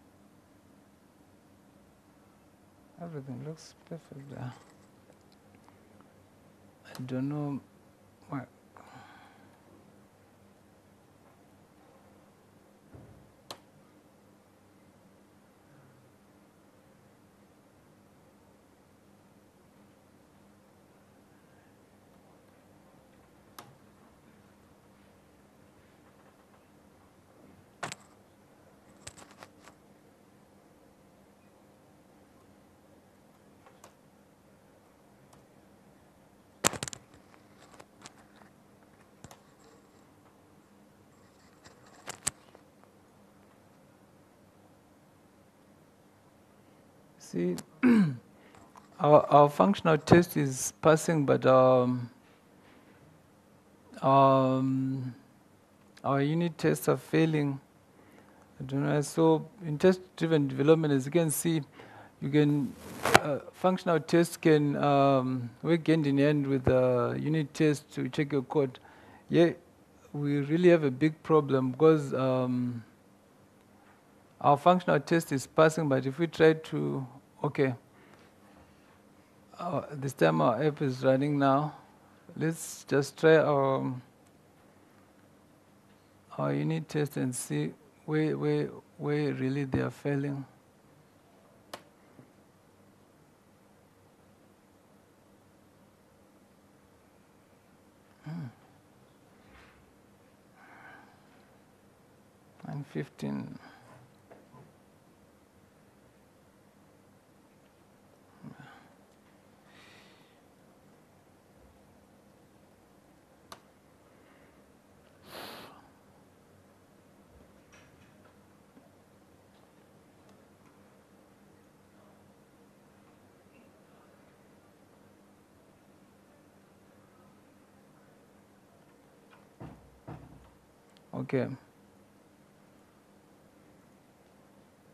Everything looks perfect there. I don't know why. See, our, our functional test is passing, but um, um, our unit tests are failing. I don't know. So in test-driven development, as you can see, you can uh, functional tests can um, work hand in hand with the unit test to check your code. Yeah, we really have a big problem because um, our functional test is passing, but if we try to, okay, uh, this time our app is running now. Let's just try our our unit test and see where where where really they are failing. And fifteen. Okay.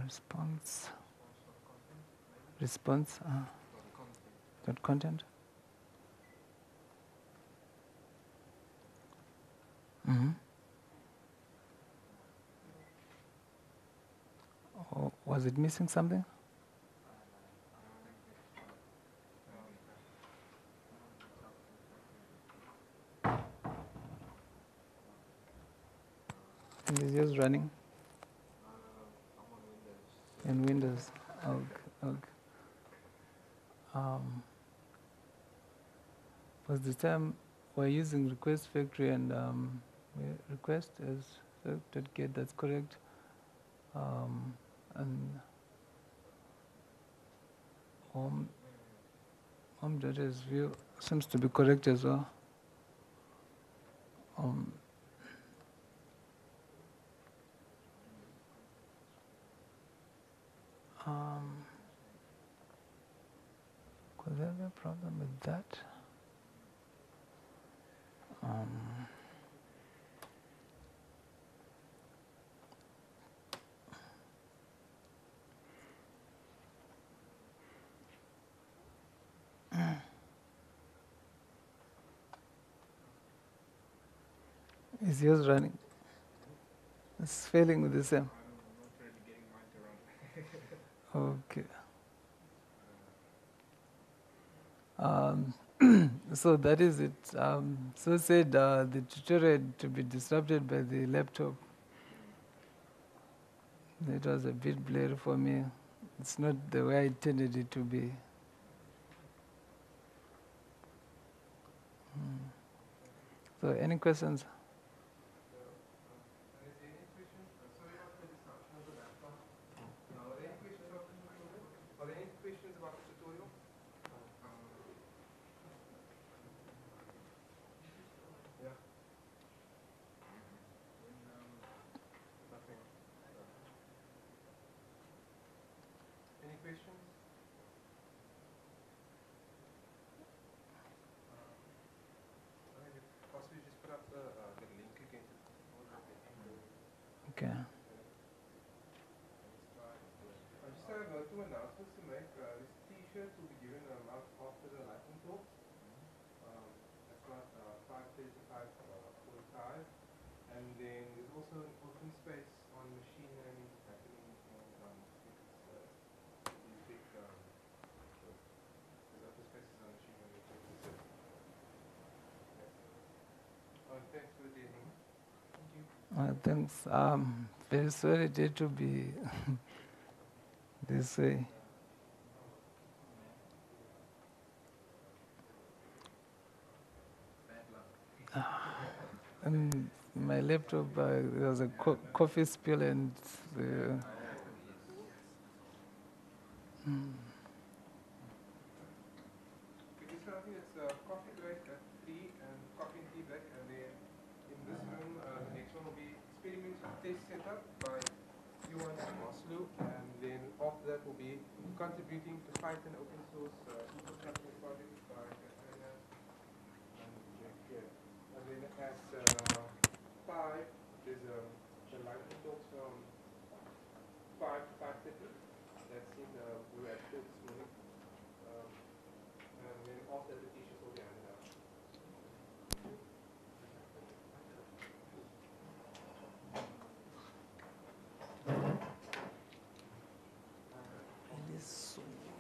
response. Response. Uh, dot content. Mm-hmm. Oh, was it missing something? And is yours running? In Windows. Okay. Okay. Um, was the time we're using request factory and um, request as get, that's correct. Um, and home home data is view seems to be correct as well. Um, um, could there be a problem with that? Um, is yours running? It's failing with the same. Okay. Um, so that is it. Um, so said uh, the tutorial to be disrupted by the laptop. It was a bit blurry for me. It's not the way I intended it to be. Hmm. So any questions? Are there any questions about the tutorial? Yeah. Nothing. Any questions? Possibly just put up the, uh, the link again to Okay. I just have uh, two announcements to make. Uh, this T-shirt will be given um, out after the lightning talk. Um, that's about uh, five thirty to five forty-five. And then there's also an open space on machine learning happening in, um, I think it's uh, these big, um, there's open spaces on machine learning. Oh, thanks for attending. Thank you. Uh, thanks. Um, very sorry it to be this way. And my laptop, uh, there was a co coffee spill and uh, mm. Because I think it's uh, coffee break at three and coffee and tea break, and then in this room, uh, the next one will be experimental test setup by Yuan and Maslow, and then after that will be contributing to Python open source uh, infrastructure project by Katrina and Jack here. And then at uh, five, there's um, the lightning talks from five to five thirty. That's in uh, we were at school this morning. Um, and then after the t-shirts will be handed out. It is so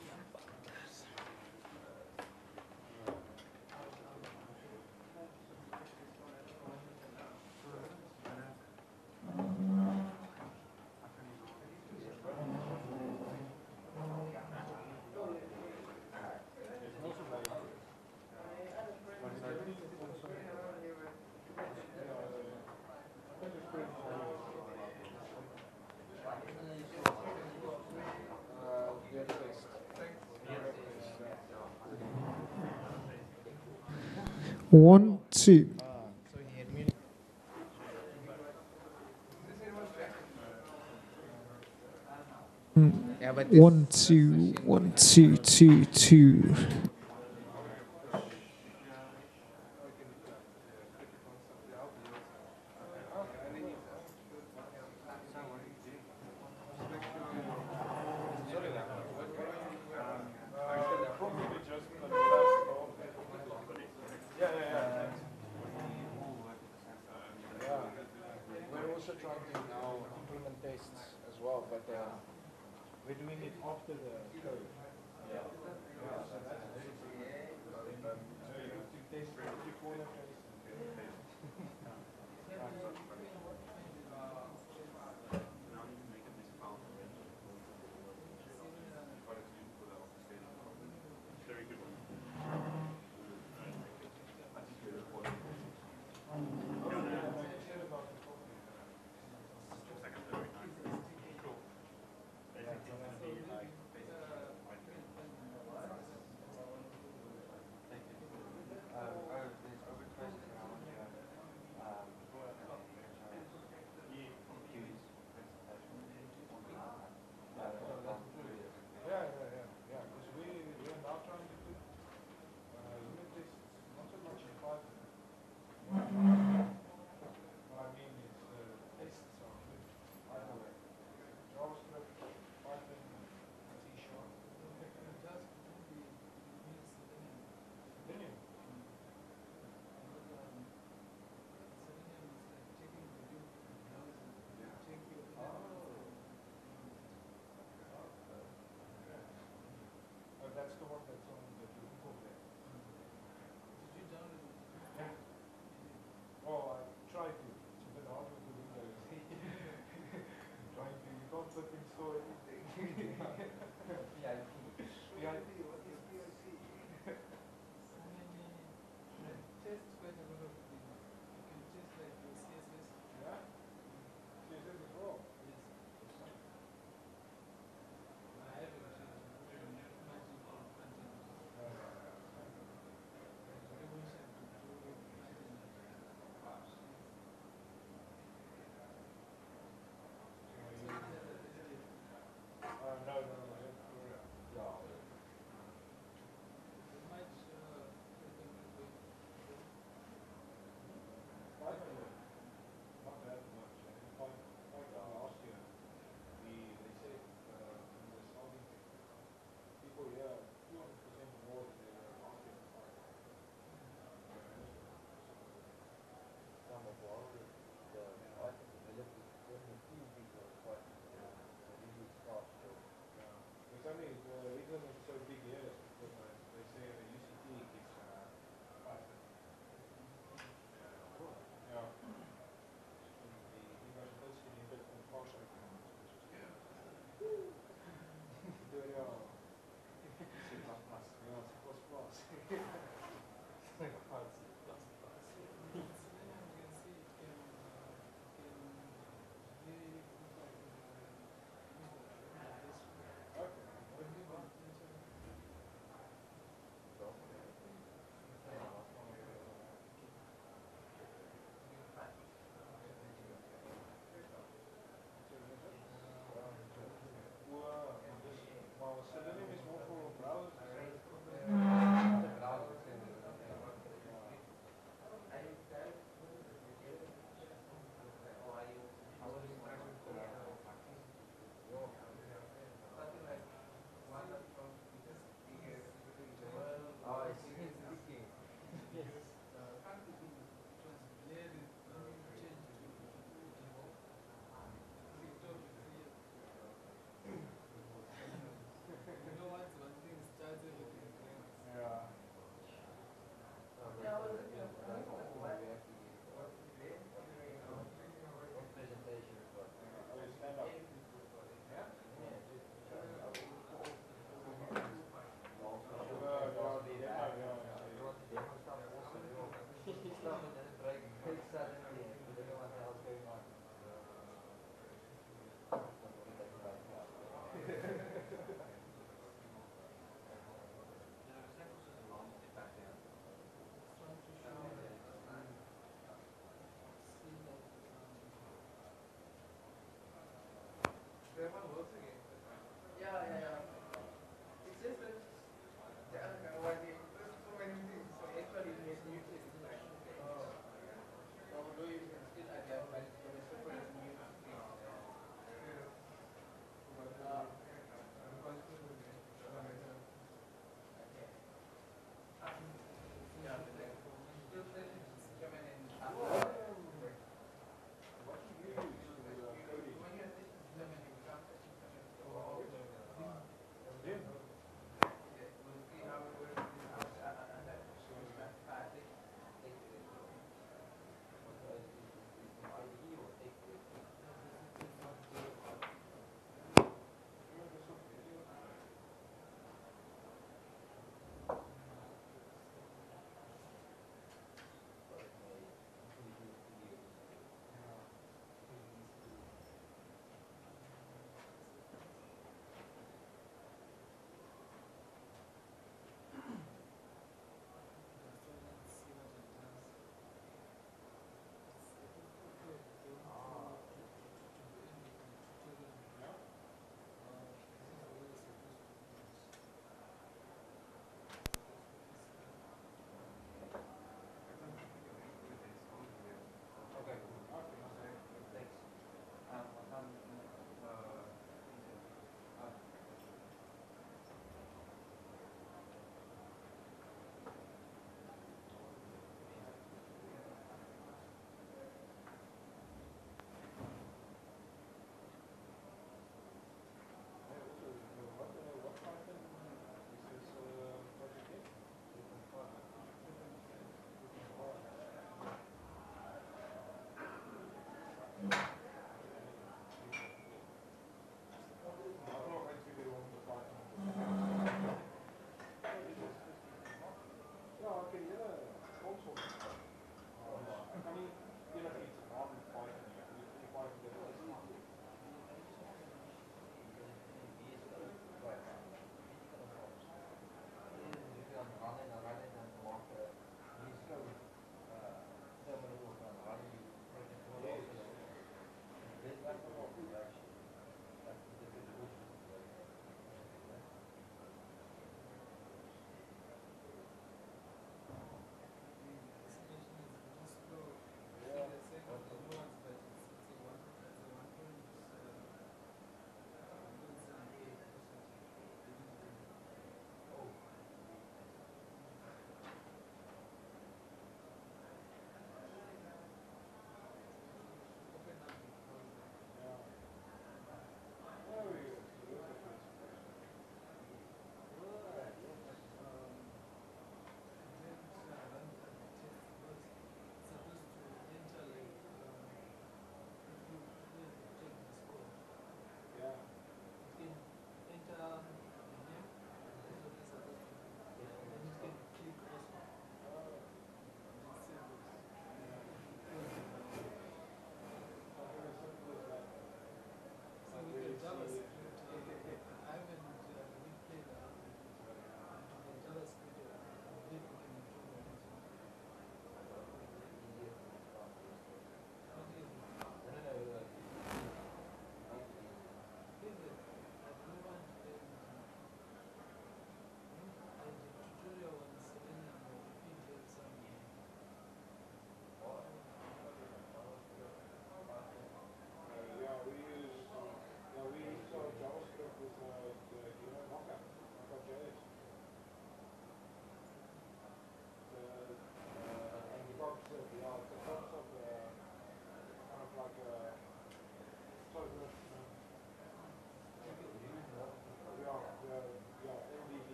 One, two. Yeah, but One, two, one, two, two, two. also trying to now implement tests as well, but uh, we're doing it after the code. Yeah. Yeah, so that's basically um, so you have to test every corner test. Yeah, yeah, yeah, yeah. Because we we are now trying to put uh, unit tests not so much in Python. What I mean is uh, tests are good either way. JavaScript, Python, C sharp. Selenium. Oh, that's the one that's on the Google there. Yeah. Well, I try to. It's a bit hard with the Windows. Trying to, you can't flip install everything. P I P. P I P, what is P I P? Yeah? C S S as well? Uh, no, no, no, I don't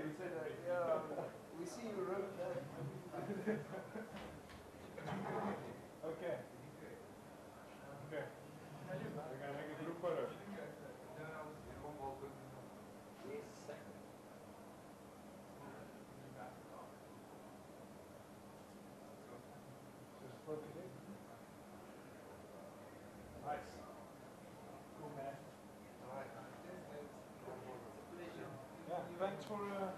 you said that. Yeah, we see you wrote that. Okay. Okay. We're gonna make a group photo. Just focus in. Nice. Cool, man. Alright. Yeah, thanks for uh,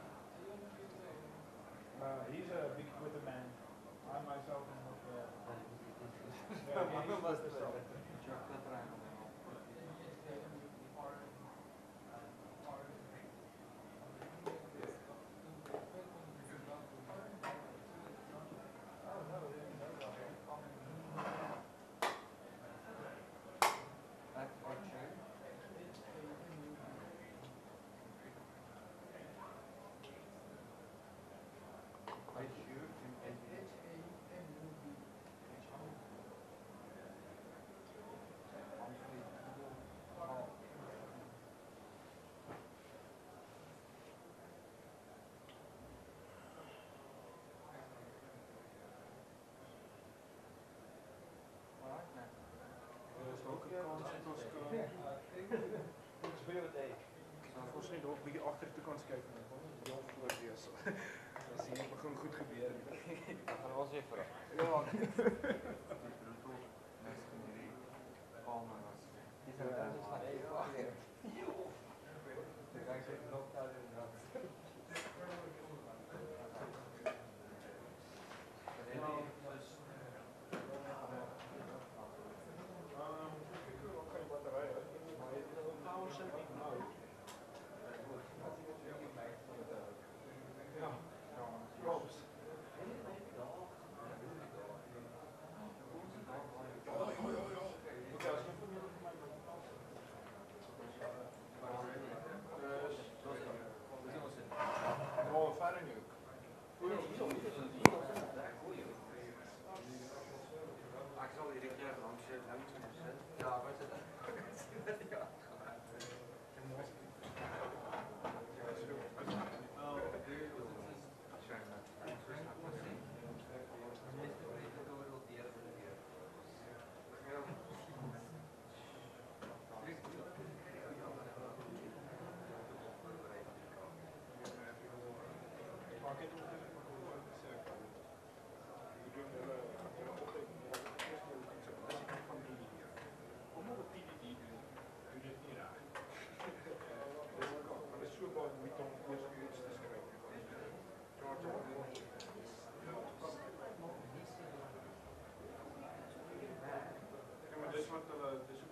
uh he's a big Twitter man. I myself am not uh yeah, he's Twitter stuff. Volgens nog een beetje achter de kant kijken. Heel voor is. Dat zie je gewoon goed gebeuren. Dat gaan we even vragen. Ja. Die zijn daar dus naar even achter. Dan ga ik zo knop daar inderdaad. Dus wat, uh, dus